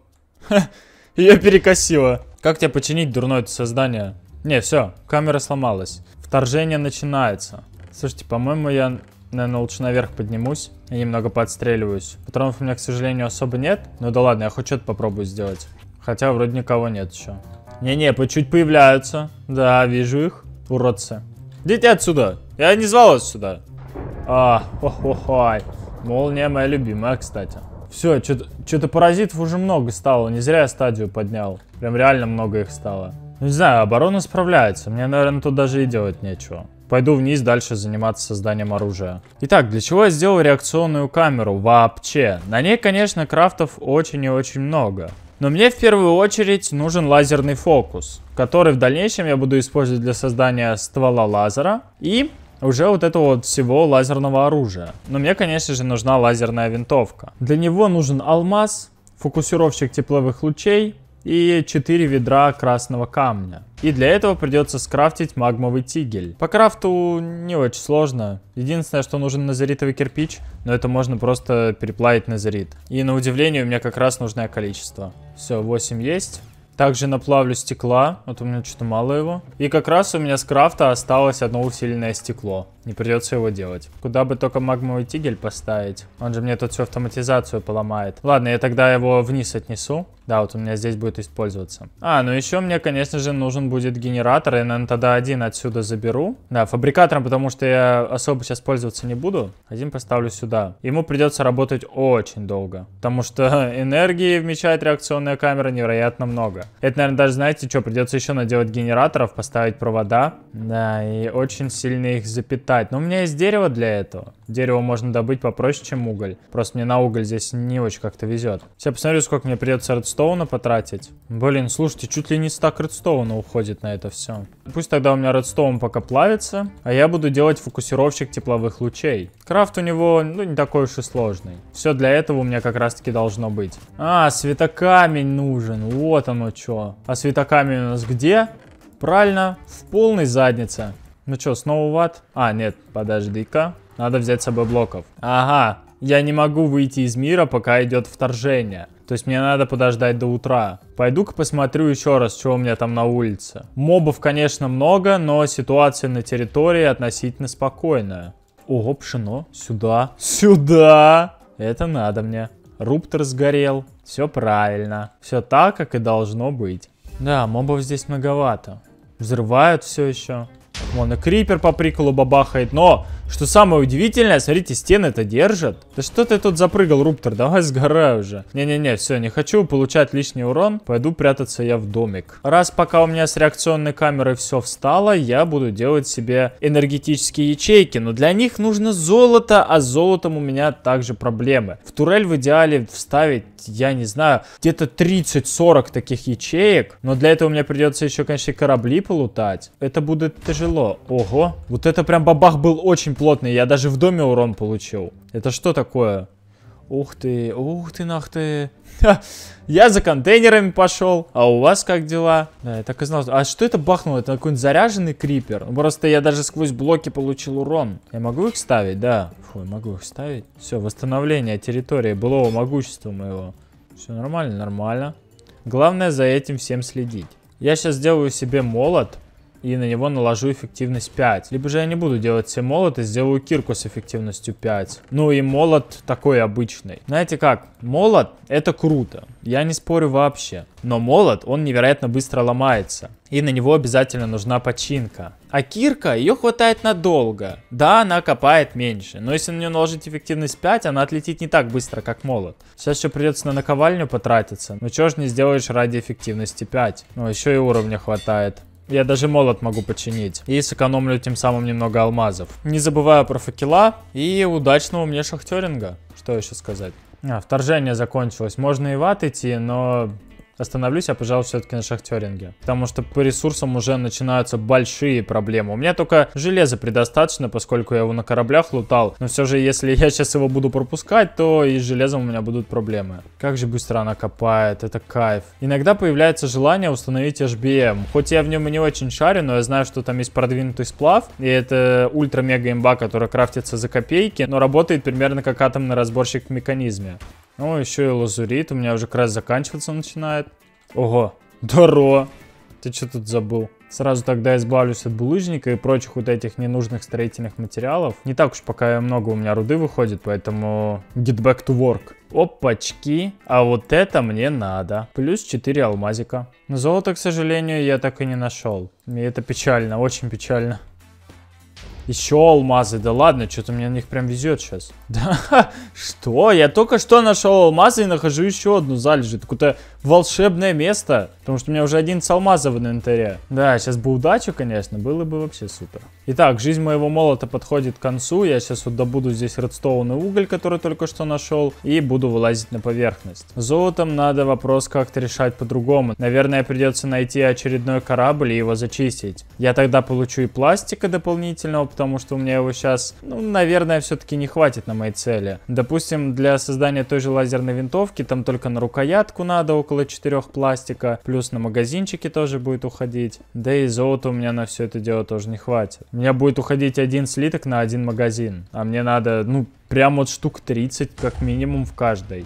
Ее перекосило. Как тебе починить, дурное это создание? Не, все, камера сломалась. Вторжение начинается. Слушайте, по-моему, я, наверное, лучше наверх поднимусь и немного подстреливаюсь. Патронов у меня, к сожалению, особо нет. Ну да ладно, я хоть что-то попробую сделать. Хотя вроде никого нет еще. Не-не, по чуть появляются. Да, вижу их. Уродцы. Идите отсюда. Я не звал вас сюда. А, хо-хо-хой. Молния моя любимая, кстати. Все, что-то паразитов уже много стало. Не зря я стадию поднял. Прям реально много их стало. Ну, не знаю, оборона справляется. Мне, наверное, тут даже и делать нечего. Пойду вниз дальше заниматься созданием оружия. Итак, для чего я сделал реакционную камеру вообще? На ней, конечно, крафтов очень и очень много. Но мне в первую очередь нужен лазерный фокус, который в дальнейшем я буду использовать для создания ствола лазера и уже вот этого вот всего лазерного оружия. Но мне, конечно же, нужна лазерная винтовка. Для него нужен алмаз, фокусировщик тепловых лучей и четыре ведра красного камня. И для этого придется скрафтить магмовый тигель. По крафту не очень сложно. Единственное, что нужен назаритовый кирпич, но это можно просто переплавить назарит. И на удивление у меня как раз нужное количество. Все, восемь есть. Также наплавлю стекла. Вот у меня что-то мало его. И как раз у меня с крафта осталось одно усиленное стекло. Не придется его делать. Куда бы только магмовый тигель поставить. Он же мне тут всю автоматизацию поломает. Ладно, я тогда его вниз отнесу. Да, вот у меня здесь будет использоваться. А, ну еще мне, конечно же, нужен будет генератор. Я, наверное, тогда один отсюда заберу. Да, фабрикатором, потому что я особо сейчас пользоваться не буду. Один поставлю сюда. Ему придется работать очень долго. Потому что энергии вмещает реакционная камера невероятно много. Это, наверное, даже, знаете, что, придется еще наделать генераторов, поставить провода. Да, и очень сильно их запитать. Но у меня есть дерево для этого. Дерево можно добыть попроще, чем уголь. Просто мне на уголь здесь не очень как-то везет. Сейчас посмотрю, сколько мне придется редстоуна потратить. Блин, слушайте, чуть ли не стак редстоуна уходит на это все. Пусть тогда у меня редстоун пока плавится, а я буду делать фокусировщик тепловых лучей. Крафт у него, ну, не такой уж и сложный. Все для этого у меня как раз-таки должно быть. А, светокамень нужен. Вот оно что. А светокамень у нас где? Правильно, в полной заднице. Ну что, снова в ад? А, нет, подожди-ка. Надо взять с собой блоков. Ага, я не могу выйти из мира, пока идет вторжение. То есть мне надо подождать до утра. Пойду-ка посмотрю еще раз, что у меня там на улице. Мобов, конечно, много, но ситуация на территории относительно спокойная. Ого, пшено. Сюда. Сюда. Это надо мне. Руптор сгорел. Все правильно. Все так, как и должно быть. Да, мобов здесь многовато. Взрывают все еще. Вон и крипер по приколу бабахает. Но, что самое удивительное, смотрите, стены-то держат. Да что ты тут запрыгал, Руптор? Давай сгорай уже. Не-не-не, все, не хочу получать лишний урон. Пойду прятаться я в домик. Раз пока у меня с реакционной камерой все встало, я буду делать себе энергетические ячейки. Но для них нужно золото, а с золотом у меня также проблемы. В турель в идеале вставить, я не знаю, где-то тридцать-сорок таких ячеек. Но для этого мне придется еще, конечно, и корабли полутать. Это будет тяжело. Ого, вот это прям бабах был очень плотный. Я даже в доме урон получил. Это что такое? Ух ты, ух ты, нах ты. Ха, я за контейнерами пошел. А у вас как дела? Да, я так и знал. А что это бахнуло? Это какой-нибудь заряженный крипер? Просто я даже сквозь блоки получил урон. Я могу их ставить? Да. Фу, я могу их ставить. Все, восстановление территории былого могущества моего. Все нормально, нормально. Главное за этим всем следить. Я сейчас сделаю себе молот. И на него наложу эффективность пять. Либо же я не буду делать себе молот и сделаю кирку с эффективностью пять. Ну и молот такой обычный. Знаете как? Молот это круто. Я не спорю вообще. Но молот, он невероятно быстро ломается. И на него обязательно нужна починка. А кирка, ее хватает надолго. Да, она копает меньше. Но если на нее наложить эффективность пять, она отлетит не так быстро, как молот. Сейчас еще придется на наковальню потратиться. Ну чего ж не сделаешь ради эффективности пять. Ну еще и уровня хватает. Я даже молот могу починить. И сэкономлю тем самым немного алмазов. Не забываю про факела. И удачного мне шахтеринга. Что еще сказать? А, вторжение закончилось. Можно и в ад идти, но... Остановлюсь я, пожалуй, все-таки на шахтеринге. Потому что по ресурсам уже начинаются большие проблемы. У меня только железа предостаточно, поскольку я его на кораблях лутал. Но все же, если я сейчас его буду пропускать, то и с железом у меня будут проблемы. Как же быстро она копает, это кайф. Иногда появляется желание установить эйч би эм. Хоть я в нем и не очень шарю, но я знаю, что там есть продвинутый сплав. И это ультра-мега-имба, которая крафтится за копейки, но работает примерно как атомный разборщик в механизме. Ну, еще и лазурит. У меня уже как раз заканчиваться начинает. Ого, здорово. Ты что тут забыл? Сразу тогда избавлюсь от булыжника и прочих вот этих ненужных строительных материалов. Не так уж пока много у меня руды выходит, поэтому get back to work. Опачки. А вот это мне надо. Плюс четыре алмазика. Но золото, к сожалению, я так и не нашел. И это печально, очень печально. Еще алмазы, да ладно, что-то мне на них прям везет сейчас. Да, что? Я только что нашел алмазы и нахожу еще одну залежи. Это какое-то волшебное место, потому что у меня уже одиннадцать алмазов в инвентаре. Да, сейчас бы удачу, конечно, было бы вообще супер. Итак, жизнь моего молота подходит к концу. Я сейчас вот добуду здесь редстоун и уголь, который только что нашел, и буду вылазить на поверхность. С золотом надо вопрос как-то решать по-другому. Наверное, придется найти очередной корабль и его зачистить. Я тогда получу и пластика дополнительного, потому что у меня его сейчас, ну, наверное, все-таки не хватит на моей цели. Допустим, для создания той же лазерной винтовки там только на рукоятку надо около четырех пластика, плюс на магазинчики тоже будет уходить. Да и золота у меня на все это дело тоже не хватит. У меня будет уходить один слиток на один магазин, а мне надо, ну, прям вот штук тридцать как минимум в каждой.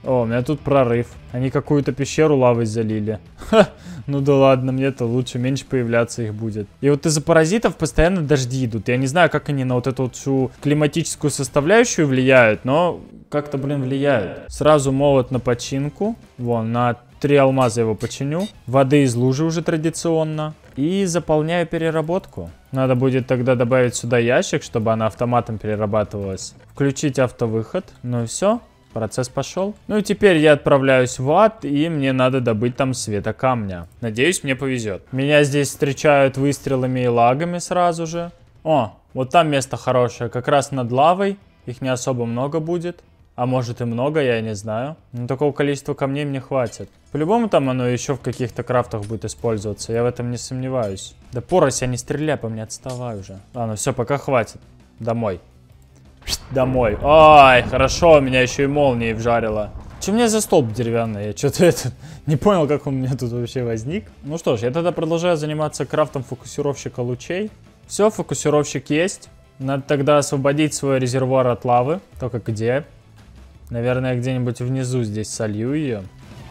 О, у меня тут прорыв. Они какую-то пещеру лавой залили. Ха, ну да ладно, мне-то лучше, меньше появляться их будет. И вот из-за паразитов постоянно дожди идут. Я не знаю, как они на вот эту вот всю климатическую составляющую влияют, но как-то, блин, влияют. Сразу молот на починку. Вон, на три алмаза его починю. Воды из лужи уже традиционно. И заполняю переработку. Надо будет тогда добавить сюда ящик, чтобы она автоматом перерабатывалась. Включить автовыход. Ну и все. Процесс пошел. Ну и теперь я отправляюсь в ад, и мне надо добыть там света камня. Надеюсь, мне повезет. Меня здесь встречают выстрелами и лагами сразу же. О, вот там место хорошее, как раз над лавой. Их не особо много будет. А может и много, я не знаю. Но такого количества камней мне хватит. По-любому там оно еще в каких-то крафтах будет использоваться. Я в этом не сомневаюсь. Да порося, не стреляй по мне, отставай уже. Ладно, все, пока хватит. Домой. Домой. Ай, хорошо, меня еще и молнией вжарило. Че у меня за столб деревянный? Я что-то это не понял, как он у меня тут вообще возник. Ну что ж, я тогда продолжаю заниматься крафтом фокусировщика лучей. Все, фокусировщик есть. Надо тогда освободить свой резервуар от лавы. Только где? Наверное, где-нибудь внизу здесь солью ее.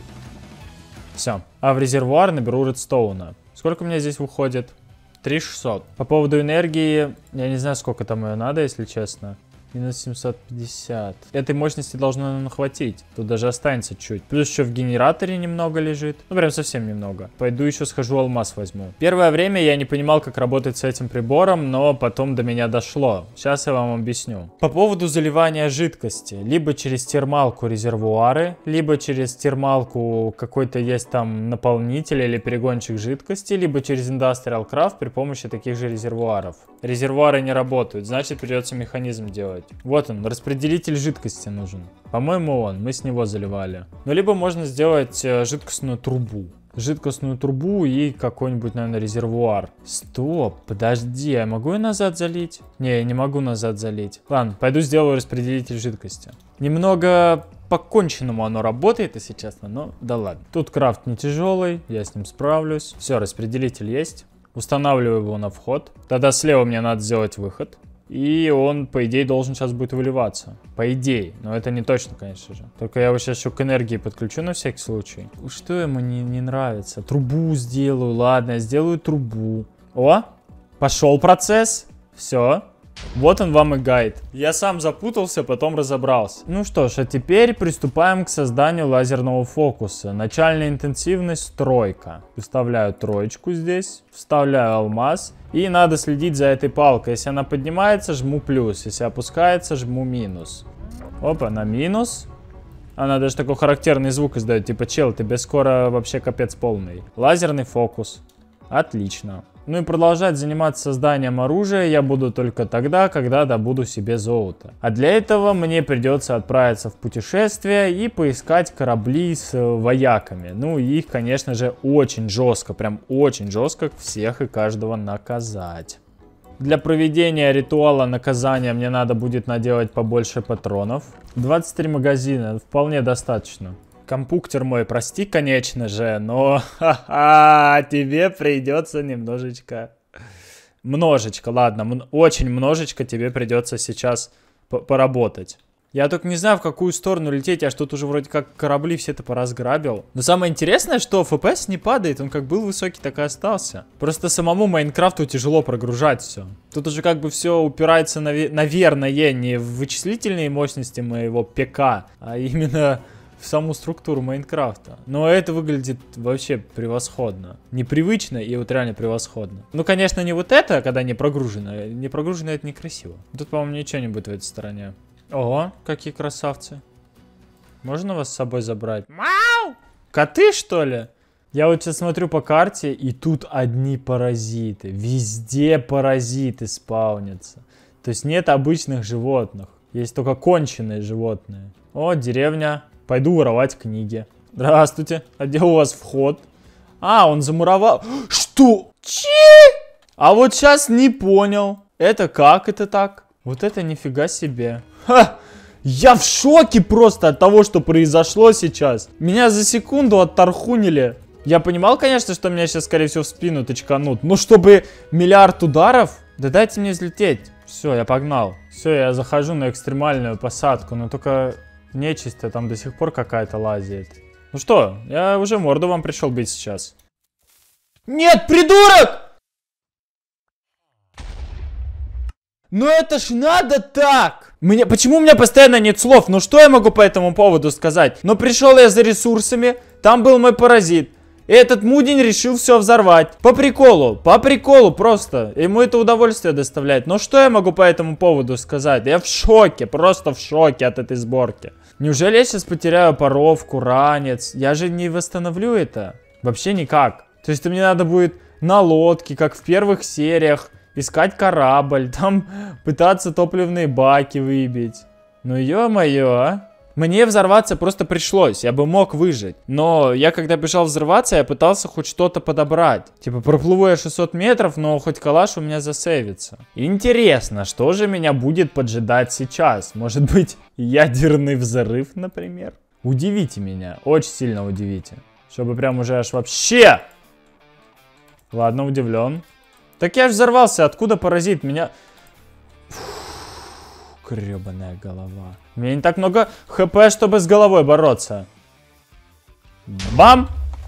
Все. А в резервуар наберу редстоуна. Сколько у меня здесь выходит? три тысячи шестьсот. По поводу энергии, я не знаю, сколько там ее надо, если честно. Минус семьсот пятьдесят. Этой мощности должно, наверное, хватить. Тут даже останется чуть. Плюс еще в генераторе немного лежит. Ну, прям совсем немного. Пойду еще схожу, алмаз возьму. Первое время я не понимал, как работать с этим прибором, но потом до меня дошло. Сейчас я вам объясню. По поводу заливания жидкости. Либо через термалку резервуары, либо через термалку какой-то есть там наполнитель или перегончик жидкости, либо через Industrial Craft при помощи таких же резервуаров. Резервуары не работают, значит придется механизм делать. Вот он, распределитель жидкости нужен. По-моему, он, мы с него заливали. Ну, либо можно сделать э, жидкостную трубу. Жидкостную трубу и какой-нибудь, наверное, резервуар. Стоп, подожди, я могу ее назад залить? Не, я не могу назад залить. Ладно, пойду сделаю распределитель жидкости. Немного по-конченному оно работает, если честно, но да ладно. Тут крафт не тяжелый, я с ним справлюсь. Все, распределитель есть. Устанавливаю его на вход. Тогда слева мне надо сделать выход. И он, по идее, должен сейчас будет выливаться. По идее. Но это не точно, конечно же. Только я его сейчас еще к энергии подключу на всякий случай. Что ему не, не нравится? Трубу сделаю. Ладно, я сделаю трубу. О, пошел процесс. Все. Вот он вам и гайд. Я сам запутался, потом разобрался. Ну что ж, а теперь приступаем к созданию лазерного фокуса. Начальная интенсивность тройка. Вставляю троечку здесь, вставляю алмаз. И надо следить за этой палкой. Если она поднимается, жму плюс. Если опускается, жму минус. Опа, на минус. Она даже такой характерный звук издает. Типа, чел, тебе скоро вообще капец полный. Лазерный фокус. Отлично. Ну и продолжать заниматься созданием оружия я буду только тогда, когда добуду себе золото. А для этого мне придется отправиться в путешествие и поискать корабли с вояками. Ну и их, конечно же, очень жестко, прям очень жестко всех и каждого наказать. Для проведения ритуала наказания мне надо будет наделать побольше патронов. двадцать три магазина, вполне достаточно. Компьютер мой, прости, конечно же, но ха-ха, тебе придется немножечко, множечко, ладно, очень множечко тебе придется сейчас поработать. Я только не знаю, в какую сторону лететь, я ж тут уже вроде как корабли все-то поразграбил. Но самое интересное, что эф пи эс не падает, он как был высокий, так и остался. Просто самому Майнкрафту тяжело прогружать все. Тут уже как бы все упирается, наве- наверное, не в вычислительные мощности моего ПК, а именно в саму структуру Майнкрафта. Но это выглядит вообще превосходно. Непривычно и вот реально превосходно. Ну, конечно, не вот это, когда не прогружено. Не прогружено — это некрасиво. Тут, по-моему, ничего не будет в этой стороне. Ого, какие красавцы. Можно вас с собой забрать? Мау! Коты, что ли? Я вот сейчас смотрю по карте, и тут одни паразиты. Везде паразиты спаунятся. То есть нет обычных животных. Есть только конченые животные. О, деревня. Пойду воровать книги. Здравствуйте. А где у вас вход? А, он замуровал. Что? Че? А вот сейчас не понял. Это как это так? Вот это нифига себе. Ха! Я в шоке просто от того, что произошло сейчас. Меня за секунду оттархунили. Я понимал, конечно, что меня сейчас, скорее всего, в спину тычканут. Но чтобы миллиард ударов? Да дайте мне взлететь. Все, я погнал. Все, я захожу на экстремальную посадку. Но только Нечисть-то там до сих пор какая-то лазит. Ну что, я уже морду вам пришел бить сейчас. Нет, придурок! Ну это ж надо так! Мне, почему у меня постоянно нет слов? Ну что я могу по этому поводу сказать? Ну пришел я за ресурсами, там был мой паразит. И этот мудень решил все взорвать. По приколу, по приколу просто. Ему это удовольствие доставляет. Но что я могу по этому поводу сказать? Я в шоке, просто в шоке от этой сборки. Неужели я сейчас потеряю паровку, ранец? Я же не восстановлю это. Вообще никак. То есть мне надо будет на лодке, как в первых сериях, искать корабль, там пытаться топливные баки выбить. Ну ё-моё, а? Мне взорваться просто пришлось, я бы мог выжить. Но я когда бежал взрываться, я пытался хоть что-то подобрать. Типа проплыву я шестьсот метров, но хоть калаш у меня засейвится. Интересно, что же меня будет поджидать сейчас? Может быть, ядерный взрыв, например? Удивите меня, очень сильно удивите. Чтобы прям уже аж вообще... Ладно, удивлен. Так я же взорвался, откуда паразит? Меня... Фух, гребаная голова. У меня не так много хп, чтобы с головой бороться. Бам!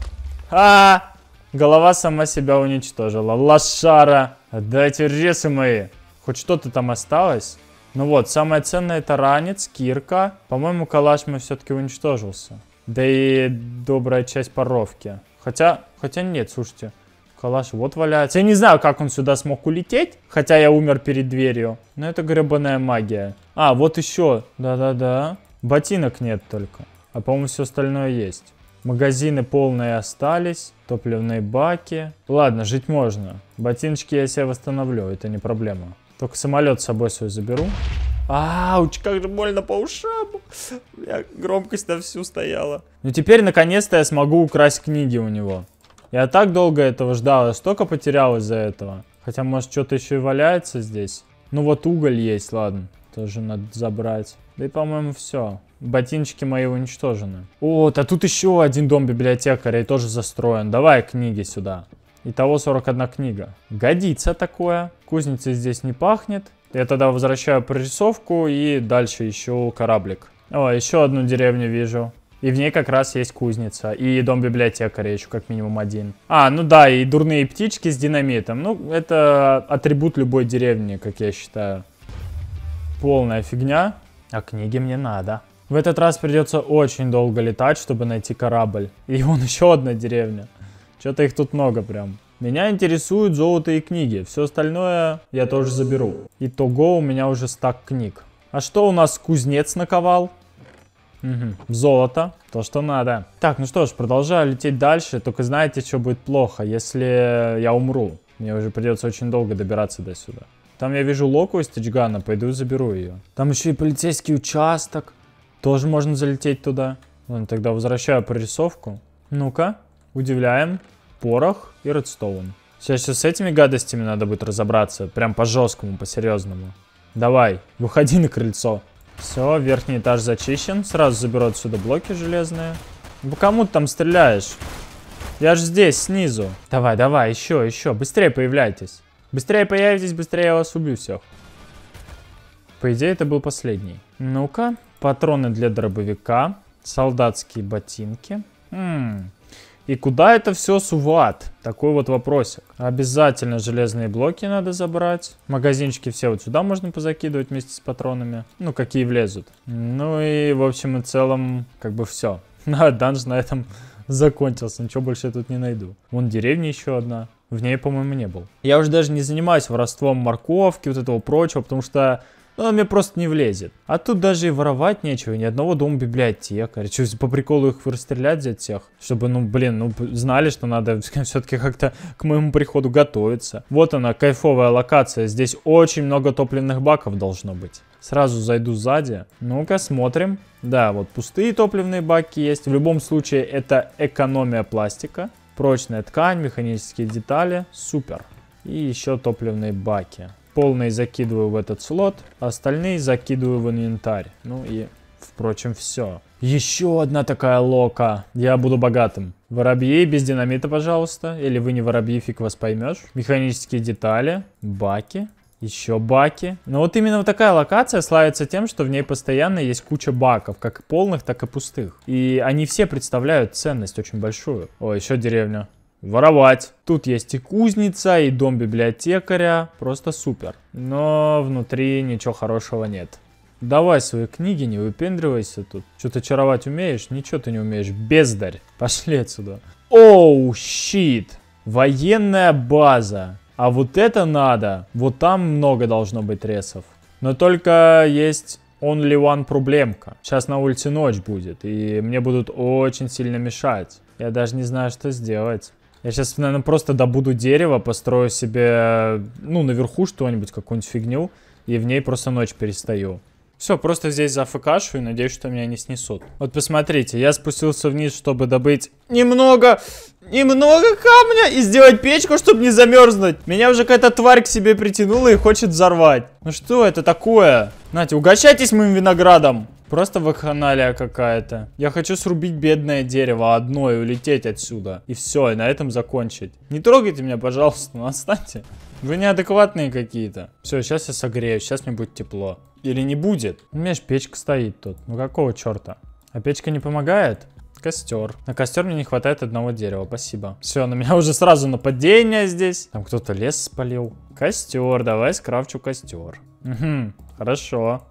А, голова сама себя уничтожила. Лошара. Отдайте ресы мои. Хоть что-то там осталось. Ну вот, самое ценное это ранец, кирка. По-моему, калаш мы все-таки уничтожился. Да и добрая часть паровки. Хотя, хотя нет, слушайте. Калаш вот валяется. Я не знаю, как он сюда смог улететь. Хотя я умер перед дверью. Но это гребаная магия. А, вот еще. Да-да-да. Ботинок нет только. А по-моему, все остальное есть. Магазины полные остались. Топливные баки. Ладно, жить можно. Ботиночки я себе восстановлю. Это не проблема. Только самолет с собой свой заберу. Ауч, как же больно по ушам. У меня громкость на всю стояла. Ну теперь, наконец-то, я смогу украсть книги у него. Я так долго этого ждал, я столько потерял из-за этого. Хотя, может, что-то еще и валяется здесь. Ну вот уголь есть, ладно. Тоже надо забрать. Да и, по-моему, все. Ботиночки мои уничтожены. Вот, а тут еще один дом библиотекаря и тоже застроен. Давай книги сюда. Итого сорок одна книга. Годится такое. Кузница здесь не пахнет. Я тогда возвращаю прорисовку и дальше ищу кораблик. О, еще одну деревню вижу. И в ней как раз есть кузница. И дом библиотекаря еще как минимум один. А, ну да, и дурные птички с динамитом. Ну, это атрибут любой деревни, как я считаю. Полная фигня. А книги мне надо. В этот раз придется очень долго летать, чтобы найти корабль. И вон еще одна деревня. Что-то их тут много прям. Меня интересуют золото и книги. Все остальное я тоже заберу. Итого у меня уже стак книг. А что у нас кузнец наковал? Угу. Золото, то что надо. Так, ну что ж, продолжаю лететь дальше. Только знаете, что будет плохо, если я умру. Мне уже придется очень долго добираться до сюда. Там я вижу локу из тачгана, пойду и заберу ее. Там еще и полицейский участок. Тоже можно залететь туда. Ладно, тогда возвращаю прорисовку. Ну-ка, удивляем. Порох и редстоун. Сейчас с этими гадостями надо будет разобраться. Прям по-жесткому, по-серьезному. Давай, выходи на крыльцо. Все, верхний этаж зачищен. Сразу заберу отсюда блоки железные. Ну кому ты там стреляешь? Я же здесь, снизу. Давай, давай, еще, еще. Быстрее появляйтесь. Быстрее появитесь, быстрее я вас убью всех. По идее, это был последний. Ну-ка, патроны для дробовика. Солдатские ботинки. М-м. И куда это все сувать? Такой вот вопросик. Обязательно железные блоки надо забрать. Магазинчики все вот сюда можно позакидывать вместе с патронами. Ну, какие влезут. Ну и в общем и целом, как бы все. Данж на этом закончился. Ничего больше я тут не найду. Вон деревня еще одна. В ней, по-моему, не был. Я уже даже не занимаюсь воровством морковки, вот этого прочего, потому что... Ну, он мне просто не влезет. А тут даже и воровать нечего. Ни одного дома библиотекаря. Что, по приколу их расстрелять взять всех? Чтобы, ну, блин, ну, знали, что надо все-таки как-то к моему приходу готовиться. Вот она, кайфовая локация. Здесь очень много топливных баков должно быть. Сразу зайду сзади. Ну-ка, смотрим. Да, вот пустые топливные баки есть. В любом случае, это экономия пластика. Прочная ткань, механические детали. Супер. И еще топливные баки. Полные закидываю в этот слот, а остальные закидываю в инвентарь. Ну и, впрочем, все. Еще одна такая лока. Я буду богатым. Воробьи без динамита, пожалуйста. Или вы не воробьи, фиг вас поймешь. Механические детали, баки. Еще баки. Но вот именно вот такая локация славится тем, что в ней постоянно есть куча баков. Как полных, так и пустых. И они все представляют ценность очень большую. О, еще деревня. Воровать. Тут есть и кузница, и дом библиотекаря. Просто супер. Но внутри ничего хорошего нет. Давай свои книги, не выпендривайся тут. Что-то чаровать умеешь? Ничего ты не умеешь. Бездарь. Пошли отсюда. Оу, щит. Военная база. А вот это надо. Вот там много должно быть ресов. Но только есть only one проблемка. Сейчас на улице ночь будет. И мне будут очень сильно мешать. Я даже не знаю, что сделать. Я сейчас, наверное, просто добуду дерево, построю себе, ну, наверху что-нибудь, какую-нибудь фигню. И в ней просто ночь перестаю. Все, просто здесь зафкашу и надеюсь, что меня не снесут. Вот посмотрите, я спустился вниз, чтобы добыть немного, немного камня и сделать печку, чтобы не замерзнуть. Меня уже какая-то тварь к себе притянула и хочет взорвать. Ну что это такое? Нате, угощайтесь моим виноградом. Просто вакханалия какая-то. Я хочу срубить бедное дерево одно и улететь отсюда. И все, и на этом закончить. Не трогайте меня, пожалуйста, ну отстаньте. Вы неадекватные какие-то. Все, сейчас я согрею, сейчас мне будет тепло. Или не будет? У меня же печка стоит тут. Ну какого черта? А печка не помогает? Костер. На костер мне не хватает одного дерева. Спасибо. Все, на меня уже сразу нападение здесь. Там кто-то лес спалил. Костер. Давай скрафчу костер. Угу. Хорошо.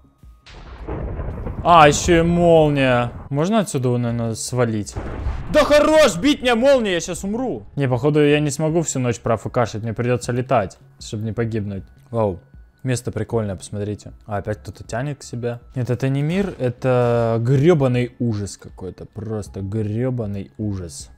А, еще и молния. Можно отсюда, наверное, свалить? Да хорош, бить меня молния, я сейчас умру. Не, походу я не смогу всю ночь профукашить. Мне придется летать, чтобы не погибнуть. Вау. Место прикольное, посмотрите. А, опять кто-то тянет к себе. Нет, это не мир, это гребаный ужас какой-то. Просто гребаный ужас.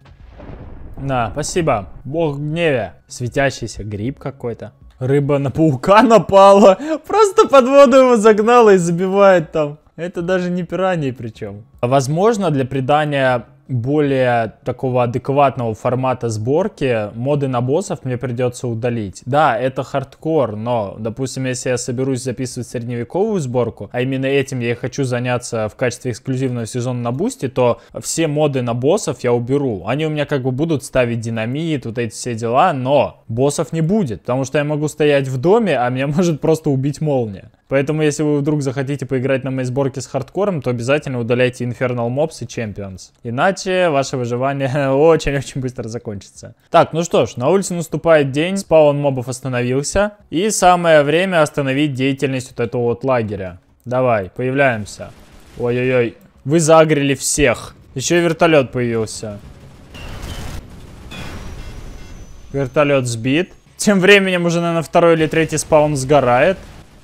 На, спасибо. Бог гневе. Светящийся гриб какой-то. Рыба на паука напала. Просто под воду его загнала и забивает там. Это даже не пираньи причем. Возможно, для придания более такого адекватного формата сборки моды на боссов мне придется удалить. Да, это хардкор, но, допустим, если я соберусь записывать средневековую сборку, а именно этим я и хочу заняться в качестве эксклюзивного сезона на бусте, то все моды на боссов я уберу. Они у меня как бы будут ставить динамит, вот эти все дела, но боссов не будет, потому что я могу стоять в доме, а меня может просто убить молния. Поэтому, если вы вдруг захотите поиграть на моей сборке с хардкором, то обязательно удаляйте Infernal Mobs и Champions. Иначе ваше выживание очень-очень быстро закончится. Так, ну что ж, на улице наступает день, спаун мобов остановился. И самое время остановить деятельность вот этого вот лагеря. Давай, появляемся. Ой-ой-ой, вы загрели всех. Еще и вертолет появился. Вертолет сбит. Тем временем уже, наверное, второй или третий спаун сгорает.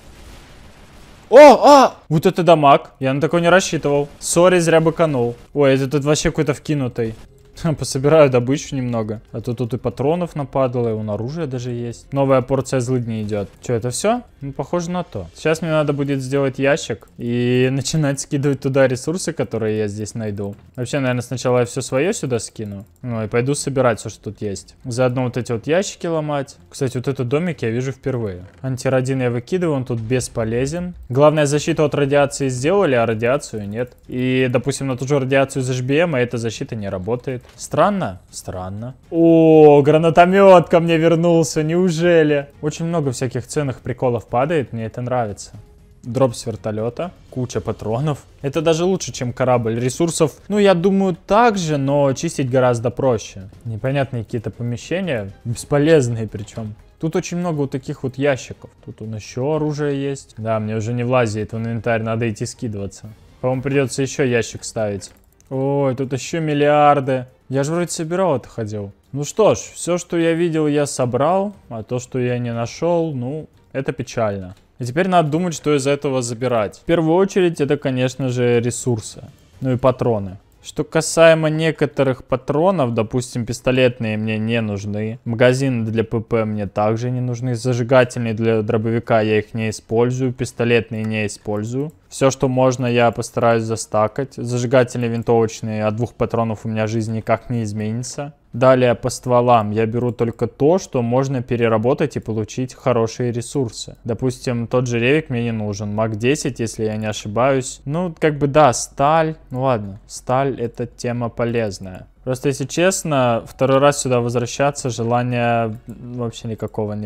О, а! Вот это дамаг. Я на такой не рассчитывал. Сори, зря быканул. Ой, это тут вообще какой-то вкинутый. Пособираю добычу немного. А то тут и патронов нападало, и вон оружие даже есть. Новая порция злыдни идет. Что, это все? Ну, похоже на то. Сейчас мне надо будет сделать ящик и начинать скидывать туда ресурсы, которые я здесь найду. Вообще, наверное, сначала я все свое сюда скину. Ну, и пойду собирать все, что тут есть. Заодно вот эти вот ящики ломать. Кстати, вот этот домик я вижу впервые. Антирадин я выкидываю, он тут бесполезен. Главное, защиту от радиации сделали, а радиацию нет. И, допустим, на ту же радиацию из эйч би эм, а эта защита не работает. Странно? Странно. О, гранатомет ко мне вернулся, неужели? Очень много всяких ценных приколов падает, мне это нравится. Дроп с вертолета, куча патронов. Это даже лучше, чем корабль. Ресурсов, ну, я думаю, так же, но чистить гораздо проще. Непонятные какие-то помещения, бесполезные причем. Тут очень много вот таких вот ящиков. Тут он еще оружие есть. Да, мне уже не влазит в инвентарь, надо идти скидываться. По-моему, придется еще ящик ставить. Ой, тут еще миллиарды. Я же вроде собирал это, ходил. Ну что ж, все, что я видел, я собрал. А то, что я не нашел, ну, это печально. И теперь надо думать, что из этого забирать. В первую очередь, это, конечно же, ресурсы. Ну и патроны. Что касаемо некоторых патронов, допустим, пистолетные мне не нужны. Магазины для ПП мне также не нужны. Зажигательные для дробовика я их не использую. Пистолетные не использую. Все, что можно, я постараюсь застакать. Зажигательные винтовочные, от двух патронов у меня жизнь никак не изменится. Далее по стволам я беру только то, что можно переработать и получить хорошие ресурсы. Допустим, тот же ревик мне не нужен. мак десять, если я не ошибаюсь. Ну, как бы да, сталь. Ну ладно, сталь это тема полезная. Просто, если честно, второй раз сюда возвращаться желания вообще никакого нет.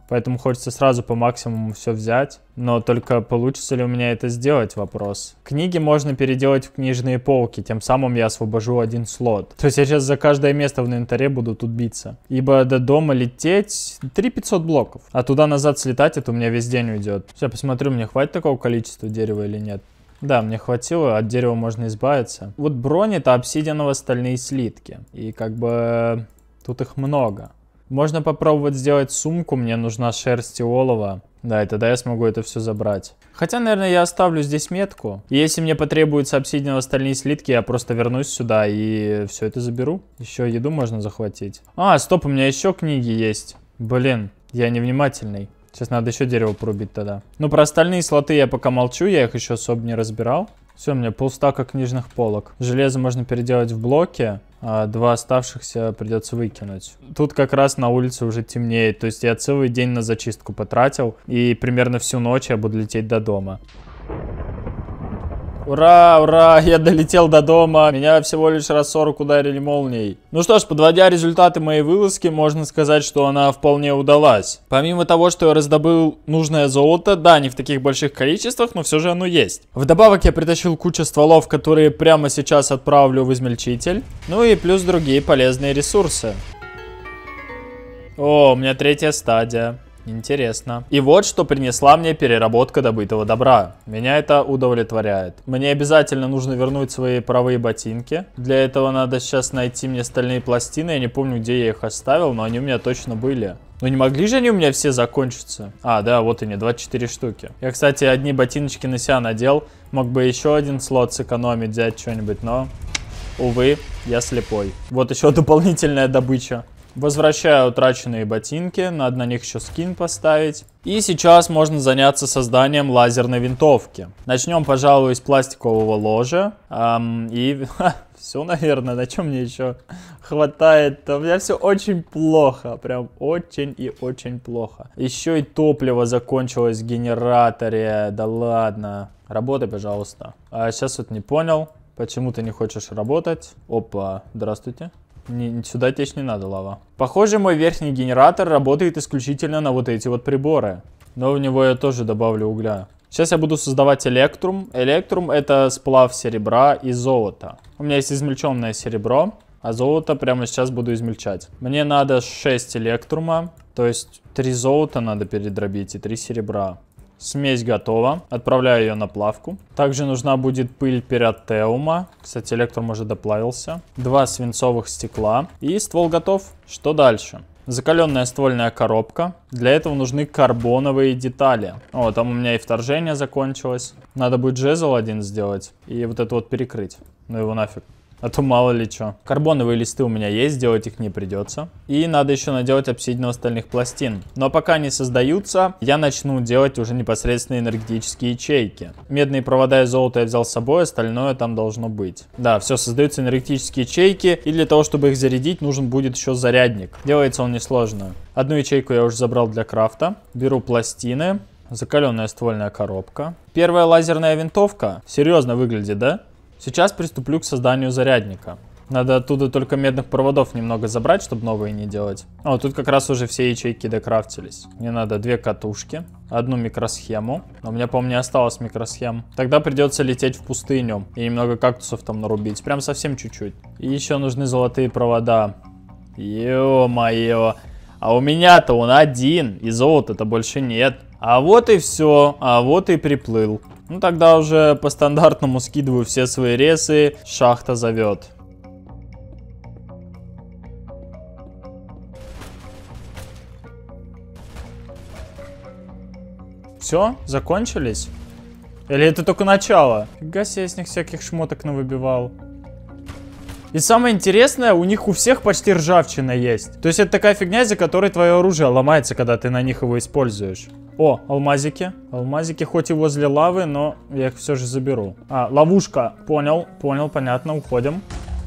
Поэтому хочется сразу по максимуму все взять. Но только получится ли у меня это сделать, вопрос. Книги можно переделать в книжные полки, тем самым я освобожу один слот. То есть я сейчас за каждое место в инвентаре буду тут биться. Ибо до дома лететь три тысячи пятьсот блоков. А туда-назад слетать, это у меня весь день уйдет. Сейчас посмотрю, мне хватит такого количества дерева или нет. Да, мне хватило, от дерева можно избавиться. Вот бронь — это обсидианово-стальные слитки. И как бы тут их много. Можно попробовать сделать сумку, мне нужна шерсть и олово. Да, и тогда я смогу это все забрать. Хотя, наверное, я оставлю здесь метку. И если мне потребуются обсидианово-стальные слитки, я просто вернусь сюда и все это заберу. Еще еду можно захватить. А, стоп, у меня еще книги есть. Блин, я невнимательный. Сейчас надо еще дерево порубить тогда. Ну, про остальные слоты я пока молчу, я их еще особо не разбирал. Все, у меня полстака книжных полок. Железо можно переделать в блоки, а два оставшихся придется выкинуть. Тут как раз на улице уже темнеет, то есть я целый день на зачистку потратил, и примерно всю ночь я буду лететь до дома. Ура, ура, я долетел до дома. Меня всего лишь раз сорок ударили молнией. Ну что ж, подводя результаты моей вылазки, можно сказать, что она вполне удалась. Помимо того, что я раздобыл нужное золото, да, не в таких больших количествах, но все же оно есть. Вдобавок я притащил кучу стволов, которые прямо сейчас отправлю в измельчитель. Ну и плюс другие полезные ресурсы. О, у меня третья стадия. Интересно. И вот что принесла мне переработка добытого добра. Меня это удовлетворяет. Мне обязательно нужно вернуть свои правые ботинки. Для этого надо сейчас найти мне стальные пластины. Я не помню, где я их оставил, но они у меня точно были. Но не могли же они у меня все закончиться? А, да, вот они, двадцать четыре штуки. Я, кстати, одни ботиночки на себя надел. Мог бы еще один слот сэкономить, взять что-нибудь, но, увы, я слепой. Вот еще дополнительная добыча. Возвращаю утраченные ботинки, надо на них еще скин поставить. И сейчас можно заняться созданием лазерной винтовки. Начнем, пожалуй, с пластикового ложа. Эм, и ха, все, наверное, на чем мне еще хватает. У меня все очень плохо, прям очень и очень плохо. Еще и топливо закончилось в генераторе, да ладно. Работай, пожалуйста. А сейчас вот не понял, почему ты не хочешь работать. Опа, здравствуйте. Не, сюда течь не надо, лава. Похоже, мой верхний генератор работает исключительно на вот эти вот приборы. Но в него я тоже добавлю угля. Сейчас я буду создавать электрум. Электрум — это сплав серебра и золота. У меня есть измельченное серебро, а золото прямо сейчас буду измельчать. Мне надо шесть электрума, то есть три золота надо передробить и три серебра. Смесь готова. Отправляю ее на плавку. Также нужна будет пыль ператеума. Кстати, электрум уже доплавился. Два свинцовых стекла. И ствол готов. Что дальше? Закаленная ствольная коробка. Для этого нужны карбоновые детали. О, там у меня и вторжение закончилось. Надо будет жезл один сделать. И вот это вот перекрыть. Ну его нафиг. А то мало ли что. Карбоновые листы у меня есть, делать их не придется. И надо еще наделать обсидианово-стальных пластин. Но пока они создаются, я начну делать уже непосредственно энергетические ячейки. Медные провода и золото я взял с собой, остальное там должно быть. Да, все, создаются энергетические ячейки. И для того, чтобы их зарядить, нужен будет еще зарядник. Делается он несложно. Одну ячейку я уже забрал для крафта. Беру пластины. Закаленная ствольная коробка. Первая лазерная винтовка. Серьезно выглядит, да? Сейчас приступлю к созданию зарядника. Надо оттуда только медных проводов немного забрать, чтобы новые не делать. О, тут как раз уже все ячейки докрафтились. Мне надо две катушки, одну микросхему. У меня, по-моему, не осталось микросхем. Тогда придется лететь в пустыню и немного кактусов там нарубить. Прям совсем чуть-чуть. И еще нужны золотые провода. Ё-моё. А у меня-то он один, и золота-то больше нет. А вот и все, а вот и приплыл. Ну тогда уже по стандартному скидываю все свои ресы, шахта зовет. Все, закончились? Или это только начало? Фига себе, я с них всяких шмоток навыбивал. И самое интересное, у них у всех почти ржавчина есть. То есть это такая фигня, из-за которой твое оружие ломается, когда ты на них его используешь. О, алмазики. Алмазики хоть и возле лавы, но я их все же заберу. А, ловушка. Понял, понял, понятно, уходим.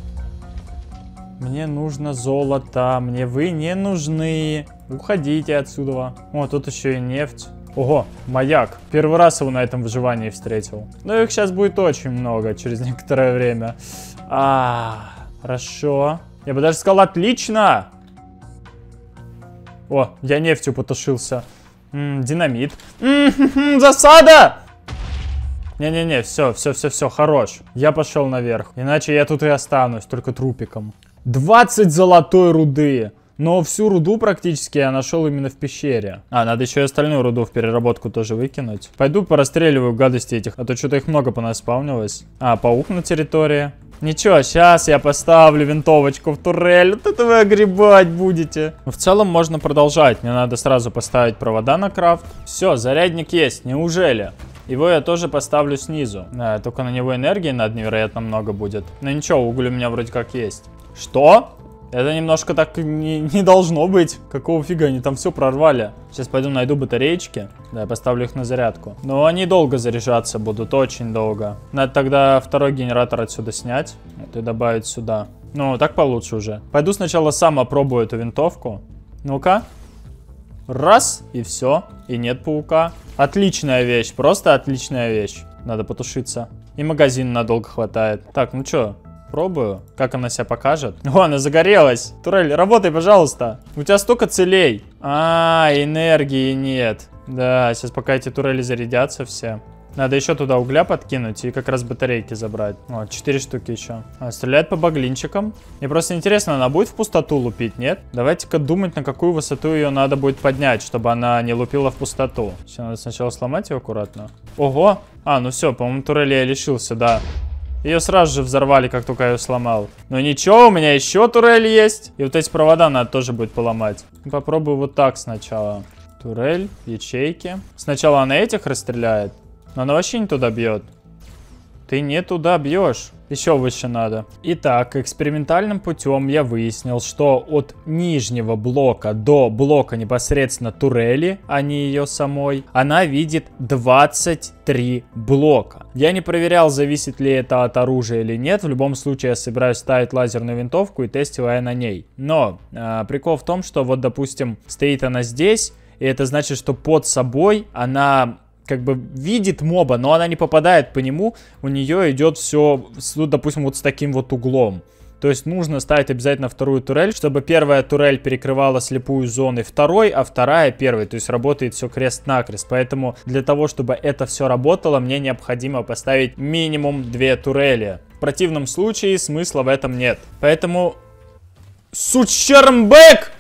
Мне нужно золото, мне вы не нужны. Уходите отсюда. О, тут еще и нефть. Ого, маяк. Первый раз его на этом выживании встретил. Но их сейчас будет очень много через некоторое время. А, хорошо. Я бы даже сказал, отлично. О, я нефтью потушился. М-м, динамит. М-м-м, засада! Не-не-не, все, все, все, все, хорош. Я пошел наверх. Иначе я тут и останусь, только трупиком. двадцать золотой руды. Но всю руду практически я нашел именно в пещере. А, надо еще и остальную руду в переработку тоже выкинуть. Пойду порастреливаю гадости этих, а то что-то их много понаспавнилось. А, паук на территории. Ничего, сейчас я поставлю винтовочку в турель. Вот это вы огребать будете. В целом можно продолжать. Мне надо сразу поставить провода на крафт. Все, зарядник есть. Неужели? Его я тоже поставлю снизу. Да, только на него энергии надо невероятно много будет. Но ничего, уголь у меня вроде как есть. Что? Это немножко так не, не должно быть. Какого фига они там все прорвали? Сейчас пойду найду батареечки. Да, поставлю их на зарядку. Но они долго заряжаться будут, очень долго. Надо тогда второй генератор отсюда снять. Вот, и добавить сюда. Ну, так получше уже. Пойду сначала сам опробую эту винтовку. Ну-ка. Раз, и все. И нет паука. Отличная вещь, просто отличная вещь. Надо потушиться. И магазин надолго хватает. Так, ну что? Пробую. Как она себя покажет? О, она загорелась. Турель, работай, пожалуйста. У тебя столько целей. А, энергии нет. Да, сейчас пока эти турели зарядятся все. Надо еще туда угля подкинуть и как раз батарейки забрать. Вот, четыре штуки еще. А, стреляет по баглинчикам. Мне просто интересно, она будет в пустоту лупить, нет? Давайте-ка думать, на какую высоту ее надо будет поднять, чтобы она не лупила в пустоту. Сейчас надо сначала сломать ее аккуратно. Ого! А, ну все, по-моему, турели я лишился, да. Ее сразу же взорвали, как только я ее сломал. Но ничего, у меня еще турель есть. И вот эти провода надо тоже будет поломать. Попробую вот так сначала. Турель, ячейки. Сначала она этих расстреляет. Но она вообще не туда бьет. Ты не туда бьешь. Еще выше надо. Итак, экспериментальным путем я выяснил, что от нижнего блока до блока непосредственно турели, а не ее самой, она видит двадцать три блока. Я не проверял, зависит ли это от оружия или нет. В любом случае я собираюсь ставить лазерную винтовку и тестила я на ней. Но э, прикол в том, что вот, допустим, стоит она здесь, и это значит, что под собой она как бы видит моба, но она не попадает по нему, у нее идет все, ну, допустим, вот с таким вот углом. То есть нужно ставить обязательно вторую турель, чтобы первая турель перекрывала слепую зону второй, а вторая первой. То есть работает все крест-накрест. Поэтому для того, чтобы это все работало, мне необходимо поставить минимум две турели. В противном случае смысла в этом нет. Поэтому... Сучермбек!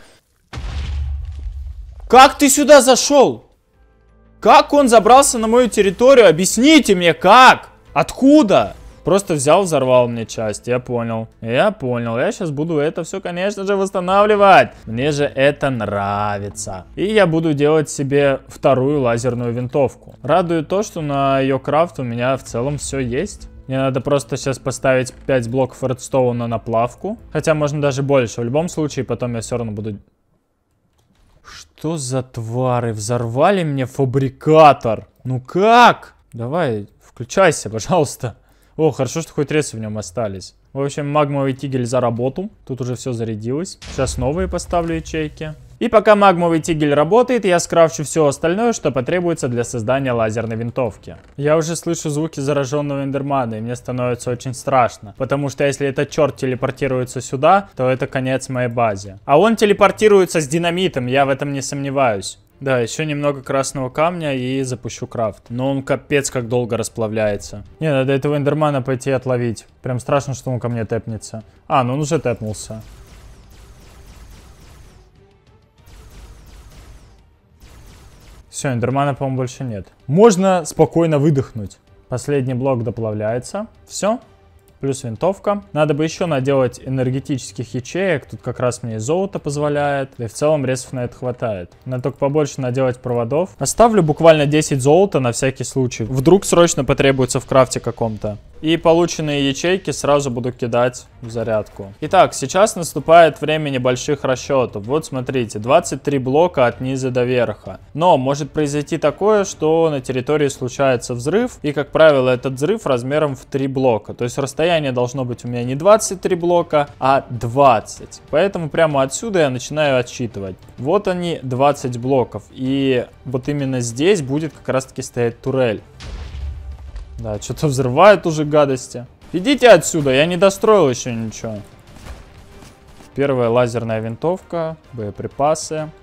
Как ты сюда зашел? Как он забрался на мою территорию? Объясните мне, как? Откуда? Просто взял, взорвал мне часть, я понял. Я понял, я сейчас буду это все, конечно же, восстанавливать. Мне же это нравится. И я буду делать себе вторую лазерную винтовку. Радует то, что на ее крафт у меня в целом все есть. Мне надо просто сейчас поставить пять блоков редстоуна на плавку. Хотя можно даже больше. В любом случае, потом я все равно буду... Что за твари? Взорвали мне фабрикатор. Ну как? Давай, включайся, пожалуйста. О, хорошо, что хоть рельсы в нем остались. В общем, магмовый тигель за работу. Тут уже все зарядилось. Сейчас новые поставлю ячейки. И пока магмовый тигель работает, я скрафчу все остальное, что потребуется для создания лазерной винтовки. Я уже слышу звуки зараженного эндермана, и мне становится очень страшно. Потому что если этот черт телепортируется сюда, то это конец моей базе. А он телепортируется с динамитом, я в этом не сомневаюсь. Да, еще немного красного камня и запущу крафт. Но он капец как долго расплавляется. Не, надо этого эндермана пойти отловить. Прям страшно, что он ко мне тэпнется. А, ну он уже тэпнулся. Все, эндермана, по-моему, больше нет. Можно спокойно выдохнуть. Последний блок доплавляется. Все. Плюс винтовка. Надо бы еще наделать энергетических ячеек. Тут как раз мне и золото позволяет. Да и в целом ресурсов на это хватает. Надо только побольше наделать проводов. Оставлю буквально десять золота на всякий случай. Вдруг срочно потребуется в крафте каком-то. И полученные ячейки сразу буду кидать в зарядку. Итак, сейчас наступает время небольших расчетов. Вот смотрите, двадцать три блока от низа до верха. Но может произойти такое, что на территории случается взрыв. И, как правило, этот взрыв размером в три блока. То есть расстояние должно быть у меня не двадцать три блока, а двадцать. Поэтому прямо отсюда я начинаю отсчитывать. Вот они, двадцать блоков. И вот именно здесь будет как раз-таки стоять турель. Да, что-то взрывают уже гадости. Идите отсюда, я не достроил еще ничего. Первая лазерная винтовка, боеприпасы.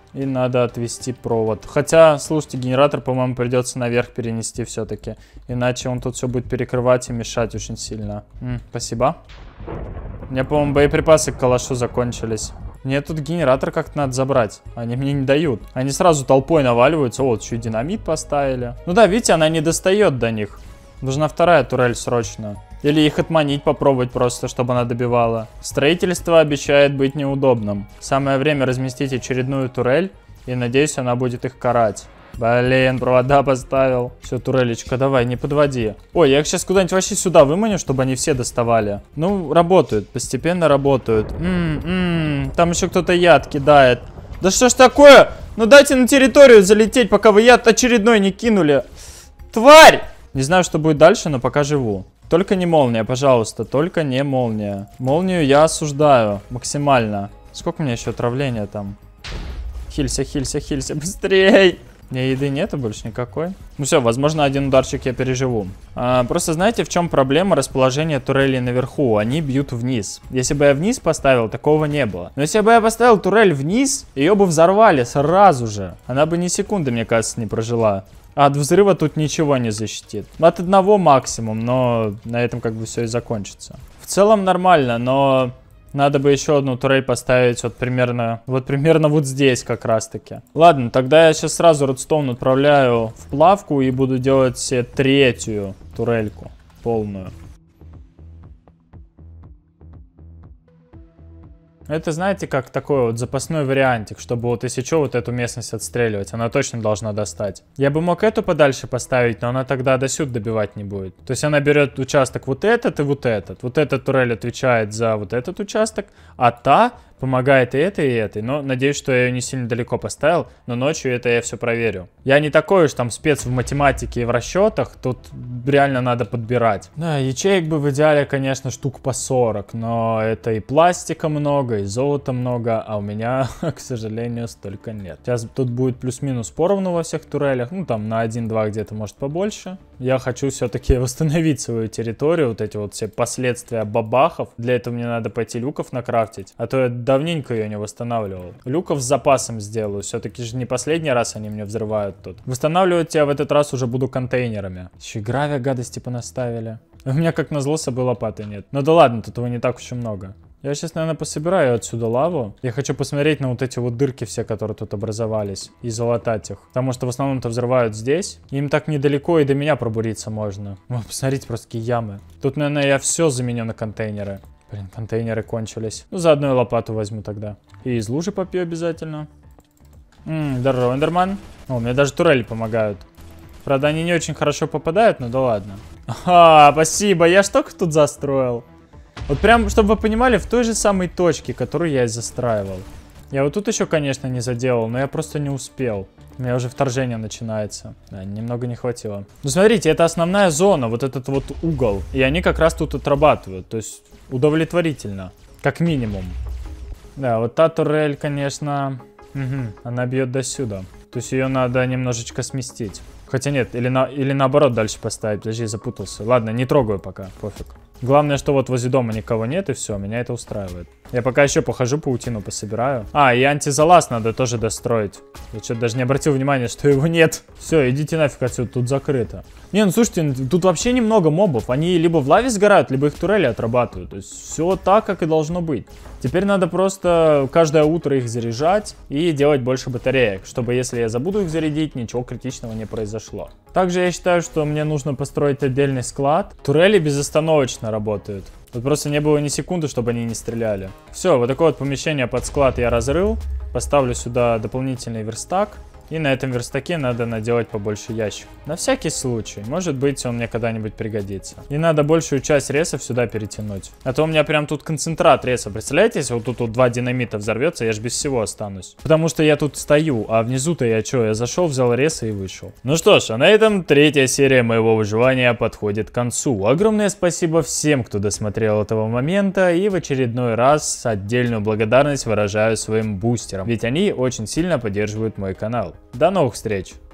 И надо отвести провод. Хотя, слушайте, генератор, по-моему, придется наверх перенести все-таки. Иначе он тут все будет перекрывать и мешать очень сильно. М, спасибо. У меня, по-моему, боеприпасы к калашу закончились. Мне тут генератор как-то надо забрать. Они мне не дают. Они сразу толпой наваливаются. Вот, еще и динамит поставили. Ну да, видите, она не достает до них. Нужна вторая турель срочно. Или их отманить, попробовать просто, чтобы она добивала. Строительство обещает быть неудобным. Самое время разместить очередную турель. И надеюсь, она будет их карать. Блин, провода поставил. Все, турелечка, давай, не подводи. Ой, я их сейчас куда-нибудь вообще сюда выманю, чтобы они все доставали. Ну, работают, постепенно работают. М-м-м, там еще кто-то яд кидает. Да что ж такое? Ну дайте на территорию залететь, пока вы яд очередной не кинули. Тварь! Не знаю, что будет дальше, но пока живу. Только не молния, пожалуйста, только не молния. Молнию я осуждаю максимально. Сколько у меня еще отравления там? Хилься, хилься, хилься, быстрей! У меня еды нету больше никакой. Ну все, возможно, один ударчик я переживу. А, просто знаете, в чем проблема расположения турелей наверху? Они бьют вниз. Если бы я вниз поставил, такого не было. Но если бы я поставил турель вниз, ее бы взорвали сразу же. Она бы ни секунды, мне кажется, не прожила. А от взрыва тут ничего не защитит. От одного максимум, но на этом как бы все и закончится. В целом нормально, но надо бы еще одну турель поставить вот примерно вот примерно вот здесь как раз таки. Ладно, тогда я сейчас сразу редстоун отправляю в плавку и буду делать себе третью турельку полную. Это, знаете, как такой вот запасной вариантик, чтобы вот если что, вот эту местность отстреливать. Она точно должна достать. Я бы мог эту подальше поставить, но она тогда до сюда добивать не будет. То есть она берет участок вот этот и вот этот. Вот эта турель отвечает за вот этот участок, а та помогает и этой, и этой. Но надеюсь, что я ее не сильно далеко поставил, но ночью это я все проверю. Я не такой уж там спец в математике и в расчетах, тут реально надо подбирать. Да, ячеек бы в идеале, конечно, штук по сорок, но это и пластика много, и золота много, а у меня, к сожалению, столько нет. Сейчас тут будет плюс-минус поровну во всех турелях, ну там на один-два где-то, может, побольше. Я хочу все-таки восстановить свою территорию, вот эти вот все последствия бабахов. Для этого мне надо пойти люков накрафтить, а то я давненько ее не восстанавливал. Люков с запасом сделаю, все-таки же не последний раз они мне взрывают тут. Восстанавливать я в этот раз уже буду контейнерами. Еще и гравия гадости понаставили. У меня, как назло, с собой лопаты нет. Ну да ладно, тут его не так уж и много. Я сейчас, наверное, пособираю отсюда лаву. Я хочу посмотреть на вот эти вот дырки все, которые тут образовались. И залатать их. Потому что в основном-то взрывают здесь. Им так недалеко и до меня пробуриться можно. О, посмотрите, просто какие ямы. Тут, наверное, я все заменю на контейнеры. Блин, контейнеры кончились. Ну, заодно и лопату возьму тогда. И из лужи попью обязательно. Ммм, здорово, Эндерман. О, мне даже турели помогают. Правда, они не очень хорошо попадают, но да ладно. А, спасибо, я ж только тут застроил. Вот прям, чтобы вы понимали, в той же самой точке, которую я и застраивал. Я вот тут еще, конечно, не заделал, но я просто не успел. У меня уже вторжение начинается. Да, немного не хватило. Ну, смотрите, это основная зона, вот этот вот угол. И они как раз тут отрабатывают. То есть удовлетворительно, как минимум. Да, вот та турель, конечно, угу, она бьет до сюда. То есть ее надо немножечко сместить. Хотя нет, или, на, или наоборот дальше поставить. Подожди, запутался. Ладно, не трогаю пока, пофиг. Главное, что вот возле дома никого нет, и все, меня это устраивает. Я пока еще похожу, паутину пособираю. А, и антизалаз надо тоже достроить. Я что-то даже не обратил внимания, что его нет. Все, идите нафиг отсюда, тут закрыто. Не, ну слушайте, тут вообще немного мобов. Они либо в лаве сгорают, либо их турели отрабатывают. То есть все так, как и должно быть. Теперь надо просто каждое утро их заряжать и делать больше батареек, чтобы если я забуду их зарядить, ничего критичного не произошло. Также я считаю, что мне нужно построить отдельный склад. Турели безостановочно работают. Тут просто не было ни секунды, чтобы они не стреляли. Все, вот такое вот помещение под склад я разрыл. Поставлю сюда дополнительный верстак. И на этом верстаке надо наделать побольше ящиков. На всякий случай. Может быть, он мне когда-нибудь пригодится. И надо большую часть ресов сюда перетянуть. А то у меня прям тут концентрат реса. Представляете, если вот тут вот два динамита взорвется, я же без всего останусь. Потому что я тут стою, а внизу-то я что? Я зашел, взял ресы и вышел. Ну что ж, а на этом третья серия моего выживания подходит к концу. Огромное спасибо всем, кто досмотрел этого момента. И в очередной раз отдельную благодарность выражаю своим бустерам. Ведь они очень сильно поддерживают мой канал. До новых встреч!